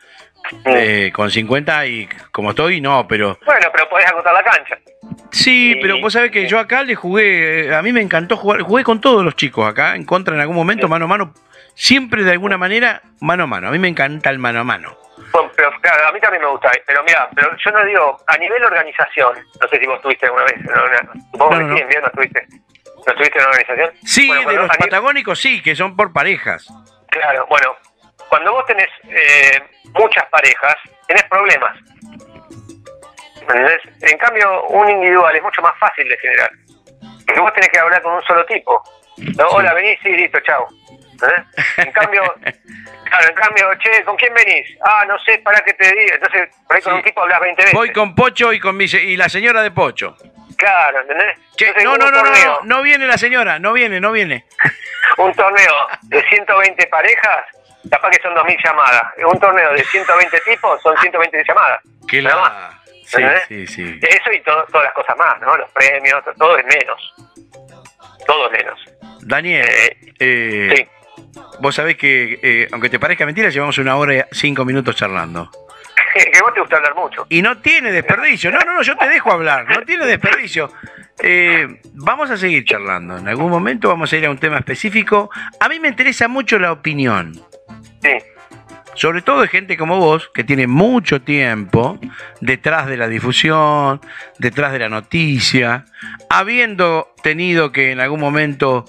Con 50 y como estoy, no, pero... Bueno, pero podés acotar la cancha. Sí, pero vos sabés que yo acá le jugué, a mí me encantó jugar, jugué con todos los chicos acá, en contra en algún momento, mano a mano, siempre de alguna manera, mano a mano. A mí me encanta el mano a mano. Bueno, pero claro, a mí también me gusta, pero mira, pero yo no digo, a nivel organización, no sé si vos estuviste alguna vez, supongo que sí, ¿no estuviste? ¿No estuviste en una organización? Sí, bueno, de los patagónicos sí, que son por parejas. Claro, bueno, cuando vos tenés muchas parejas, tenés problemas. ¿Entendés? En cambio, un individual es mucho más fácil de generar. Porque vos tenés que hablar con un solo tipo. ¿No? Sí. Hola, venís, sí, listo, chao. En cambio, che, ¿con quién venís? Ah, no sé, para que te diga. Entonces, por ahí con un tipo hablas 20 veces. Voy con Pocho y con y la señora de Pocho. Claro, ¿entendés? Che, entonces, no viene la señora, no viene. Un torneo de 120 parejas, capaz que son 2000 llamadas. Un torneo de 120 tipos son 120 llamadas. ¿Qué nada más. Sí. Eso y todas las cosas más, ¿no? Los premios, todo es menos. Todo es menos. Daniel, sí. Vos sabés que, aunque te parezca mentira, llevamos 1 hora y 5 minutos charlando. Que vos te gusta hablar mucho. Y no tiene desperdicio. No, yo te dejo hablar. No tiene desperdicio. Vamos a seguir charlando. En algún momento vamos a ir a un tema específico. A mí me interesa mucho la opinión. Sí. Sobre todo de gente como vos, que tiene mucho tiempo detrás de la difusión, detrás de la noticia, habiendo tenido que en algún momento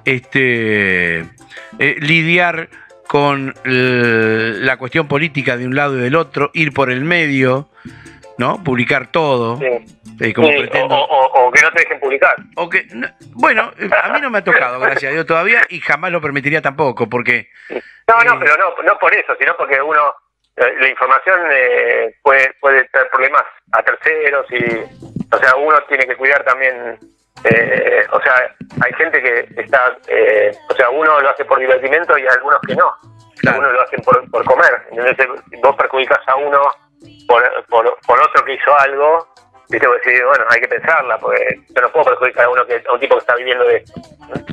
lidiar con la cuestión política de un lado y del otro, ir por el medio, ¿no? Publicar todo. Sí. Como pretendo. O que no te dejen publicar. Bueno, a mí no me ha tocado, gracias a Dios, todavía, y jamás lo permitiría tampoco, porque... No, pero no por eso, sino porque uno, la información puede traer problemas a terceros y, o sea, uno tiene que cuidar también, o sea, hay gente que está, o sea, uno lo hace por divertimento y algunos que no. Claro. Algunos lo hacen por comer. Entonces, vos perjudicas a uno por otro que hizo algo, viste, vos decís, bueno, hay que pensarla, porque yo no puedo perjudicar a un tipo que está viviendo de esto.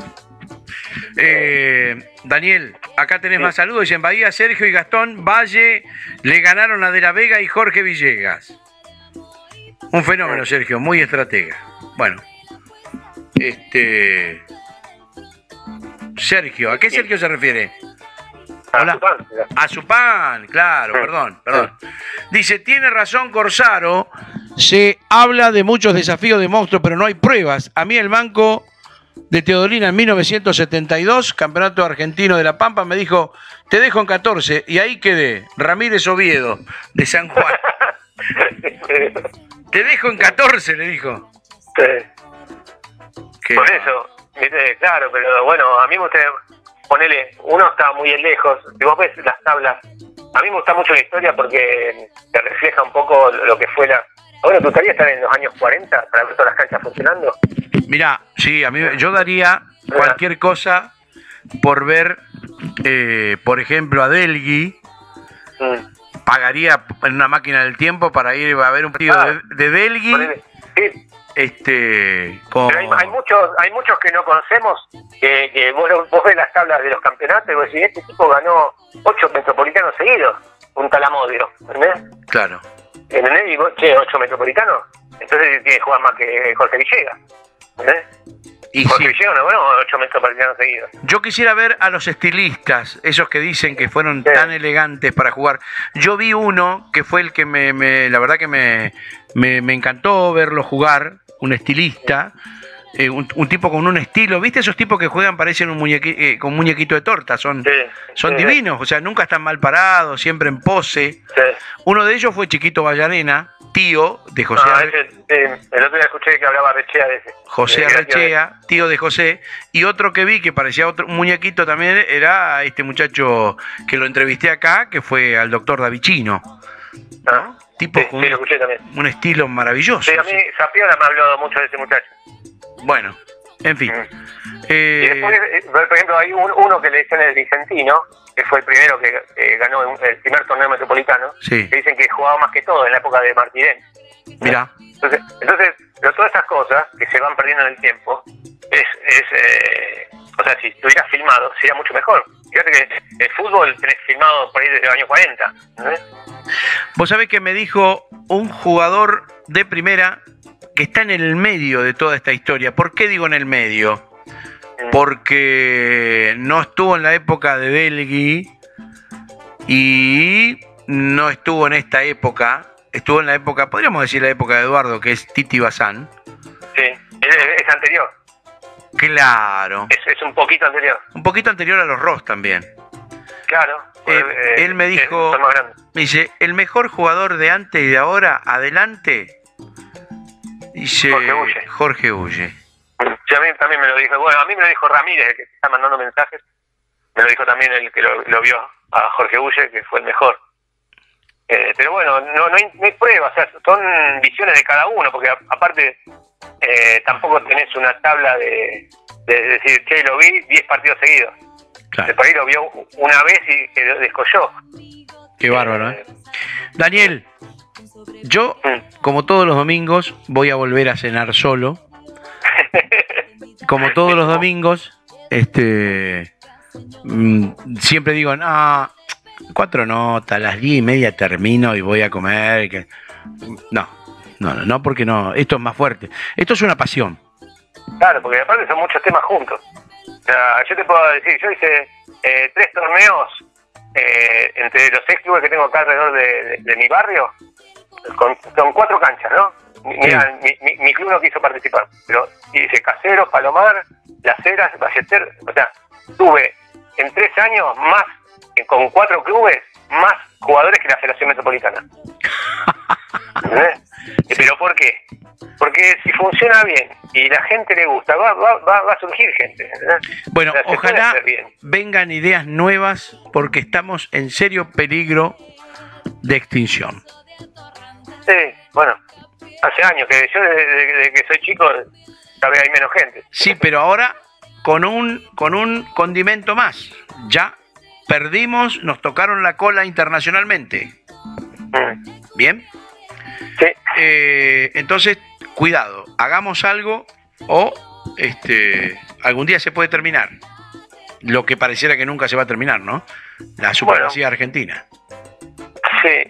Daniel, acá tenés más saludos. Dicen Bahía, Sergio y Gastón Valle le ganaron a De la Vega y Jorge Villegas. Un fenómeno, Sergio, muy estratega. Bueno, Sergio, ¿a qué Sergio se refiere? Hola. A su pan, claro, perdón. Dice, tiene razón Corsaro, se habla de muchos desafíos de monstruos, pero no hay pruebas. A mí el banco de Teodolina en 1972, campeonato argentino de La Pampa, me dijo, te dejo en 14, y ahí quedé. Ramírez Oviedo, de San Juan. Te dejo en 14, le dijo. Sí. Por eso, claro, pero bueno, a mí me gusta, ponele, uno está muy lejos, si vos ves las tablas, a mí me gusta mucho la historia porque te refleja un poco lo que fue Bueno, ¿te gustaría estar en los años 40 para ver todas las canchas funcionando? Mirá, sí, a mí yo daría cualquier cosa por ver, por ejemplo, a Delgui. Pagaría en una máquina del tiempo para ir a ver un partido de Delgui. Sí. Pero hay muchos que no conocemos, que vos ves las tablas de los campeonatos y vos decís, este tipo ganó 8 metropolitanos seguidos, un Talamodio, ¿entendés? Claro. ¿Entendés? Y vos, 8 metropolitanos, entonces tiene que jugar más que Jorge Villegas, ¿entendés? Y Jorge Villegas no ganó 8 metropolitanos seguidos. Yo quisiera ver a los estilistas, esos que dicen que fueron tan elegantes para jugar. Yo vi uno que fue el que la verdad que me encantó verlo jugar, un estilista, un tipo con un estilo, ¿viste? Esos tipos que juegan parecen con un muñequito de torta, son divinos, o sea, nunca están mal parados, siempre en pose. Sí. Uno de ellos fue Chiquito Vallarena, tío de José el otro día escuché que hablaba Arrechea de ese. José Arrechea, tío de José, y otro que vi que parecía un muñequito también era este muchacho que lo entrevisté acá, que fue al doctor Davicino, ¿no? Tipo con un estilo maravilloso. Sí, a mí Zapiola me habló mucho de ese muchacho. Bueno, en fin. Y después, por ejemplo, hay uno que le decían el Vicentino, que fue el primero que ganó el primer torneo metropolitano, que dicen que jugaba más que todo en la época de Martirén. Mirá. Entonces, pero todas esas cosas que se van perdiendo en el tiempo, o sea, si estuviera filmado, sería mucho mejor. Fíjate que el fútbol tenés filmado por ahí desde los años 40, ¿no? Vos sabés que me dijo un jugador de primera que está en el medio de toda esta historia. ¿Por qué digo en el medio? Porque no estuvo en la época de Belgui y no estuvo en esta época. Estuvo en la época, podríamos decir la época de Eduardo, que es Titi Bazán. Sí, es anterior. Claro. Es un poquito anterior. Un poquito anterior a los Ross también. Claro. Él me dijo, me dice, el mejor jugador de antes y de ahora, adelante, dice Jorge Ulle. Sí, a mí también me lo dijo. Bueno, a mí me lo dijo Ramírez, el que está mandando mensajes. Me lo dijo también el que lo vio a Jorge Ulle, que fue el mejor. Pero bueno, no hay pruebas, o sea, son visiones de cada uno, porque aparte tampoco tenés una tabla de decir, che, lo vi 10 partidos seguidos. Claro. Por ahí lo vio una vez y que descolló. Qué bárbaro, ¿eh? Daniel, yo, como todos los domingos, voy a volver a cenar solo. Como todos los domingos, siempre digo, no, 4 notas, a las 10:30 termino y voy a comer. No, porque no, esto es más fuerte. Esto es una pasión. Claro, porque aparte son muchos temas juntos. O sea, yo te puedo decir, yo hice 3 torneos entre los 6 clubes que tengo acá alrededor de mi barrio, con 4 canchas, ¿no? Mira, mi club no quiso participar, pero hice Caseros, Palomar, Las Heras, Ballester, o sea, tuve en 3 años más, con 4 clubes, más jugadores que la Federación Metropolitana. ¿Entendés? Sí. ¿Pero por qué? Porque si funciona bien y la gente le gusta, va a surgir gente. ¿Entendés? Bueno, o sea, ojalá vengan ideas nuevas, porque estamos en serio peligro de extinción. Sí, bueno, hace años que yo desde que soy chico cada vez hay menos gente. Sí, pero ahora con un condimento más. Ya perdimos, nos tocaron la cola internacionalmente. ¿Bien? Sí. Entonces, cuidado, hagamos algo o algún día se puede terminar. Lo que pareciera que nunca se va a terminar, ¿no? La supremacía argentina. Sí,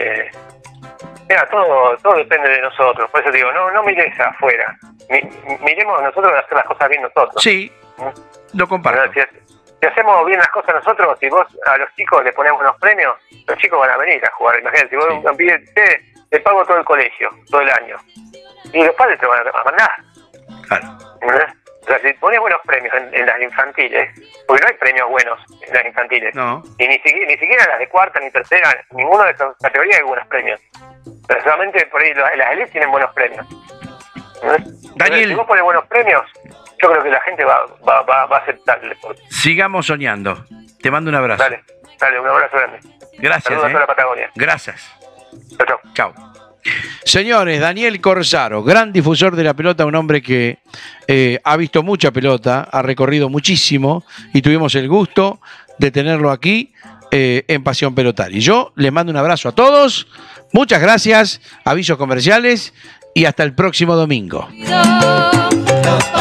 mira, todo depende de nosotros. Por eso digo, no mires afuera. Miremos nosotros a hacer las cosas bien nosotros. Sí, lo comparto. Si hacemos bien las cosas nosotros, si vos a los chicos le ponemos unos premios, los chicos van a venir a jugar. Imagínate, si vos pides, te pago todo el colegio, todo el año. Y los padres te van a mandar. Claro. O sea, si pones buenos premios en las infantiles, porque no hay premios buenos en las infantiles. No. Y ni siquiera en las de cuarta ni tercera, ninguna de esas categorías hay buenos premios. Pero solamente por ahí las elites tienen buenos premios. Daniel, si vos pones buenos premios, yo creo que la gente va a aceptar el deporte. Sigamos soñando. Te mando un abrazo. Dale, un abrazo grande. Gracias. Saludos a toda la Patagonia. Gracias. Chau. Señores, Daniel Corsaro, gran difusor de la pelota, un hombre que ha visto mucha pelota, ha recorrido muchísimo y tuvimos el gusto de tenerlo aquí en Pasión Pelotal. Y yo les mando un abrazo a todos, muchas gracias, avisos comerciales y hasta el próximo domingo.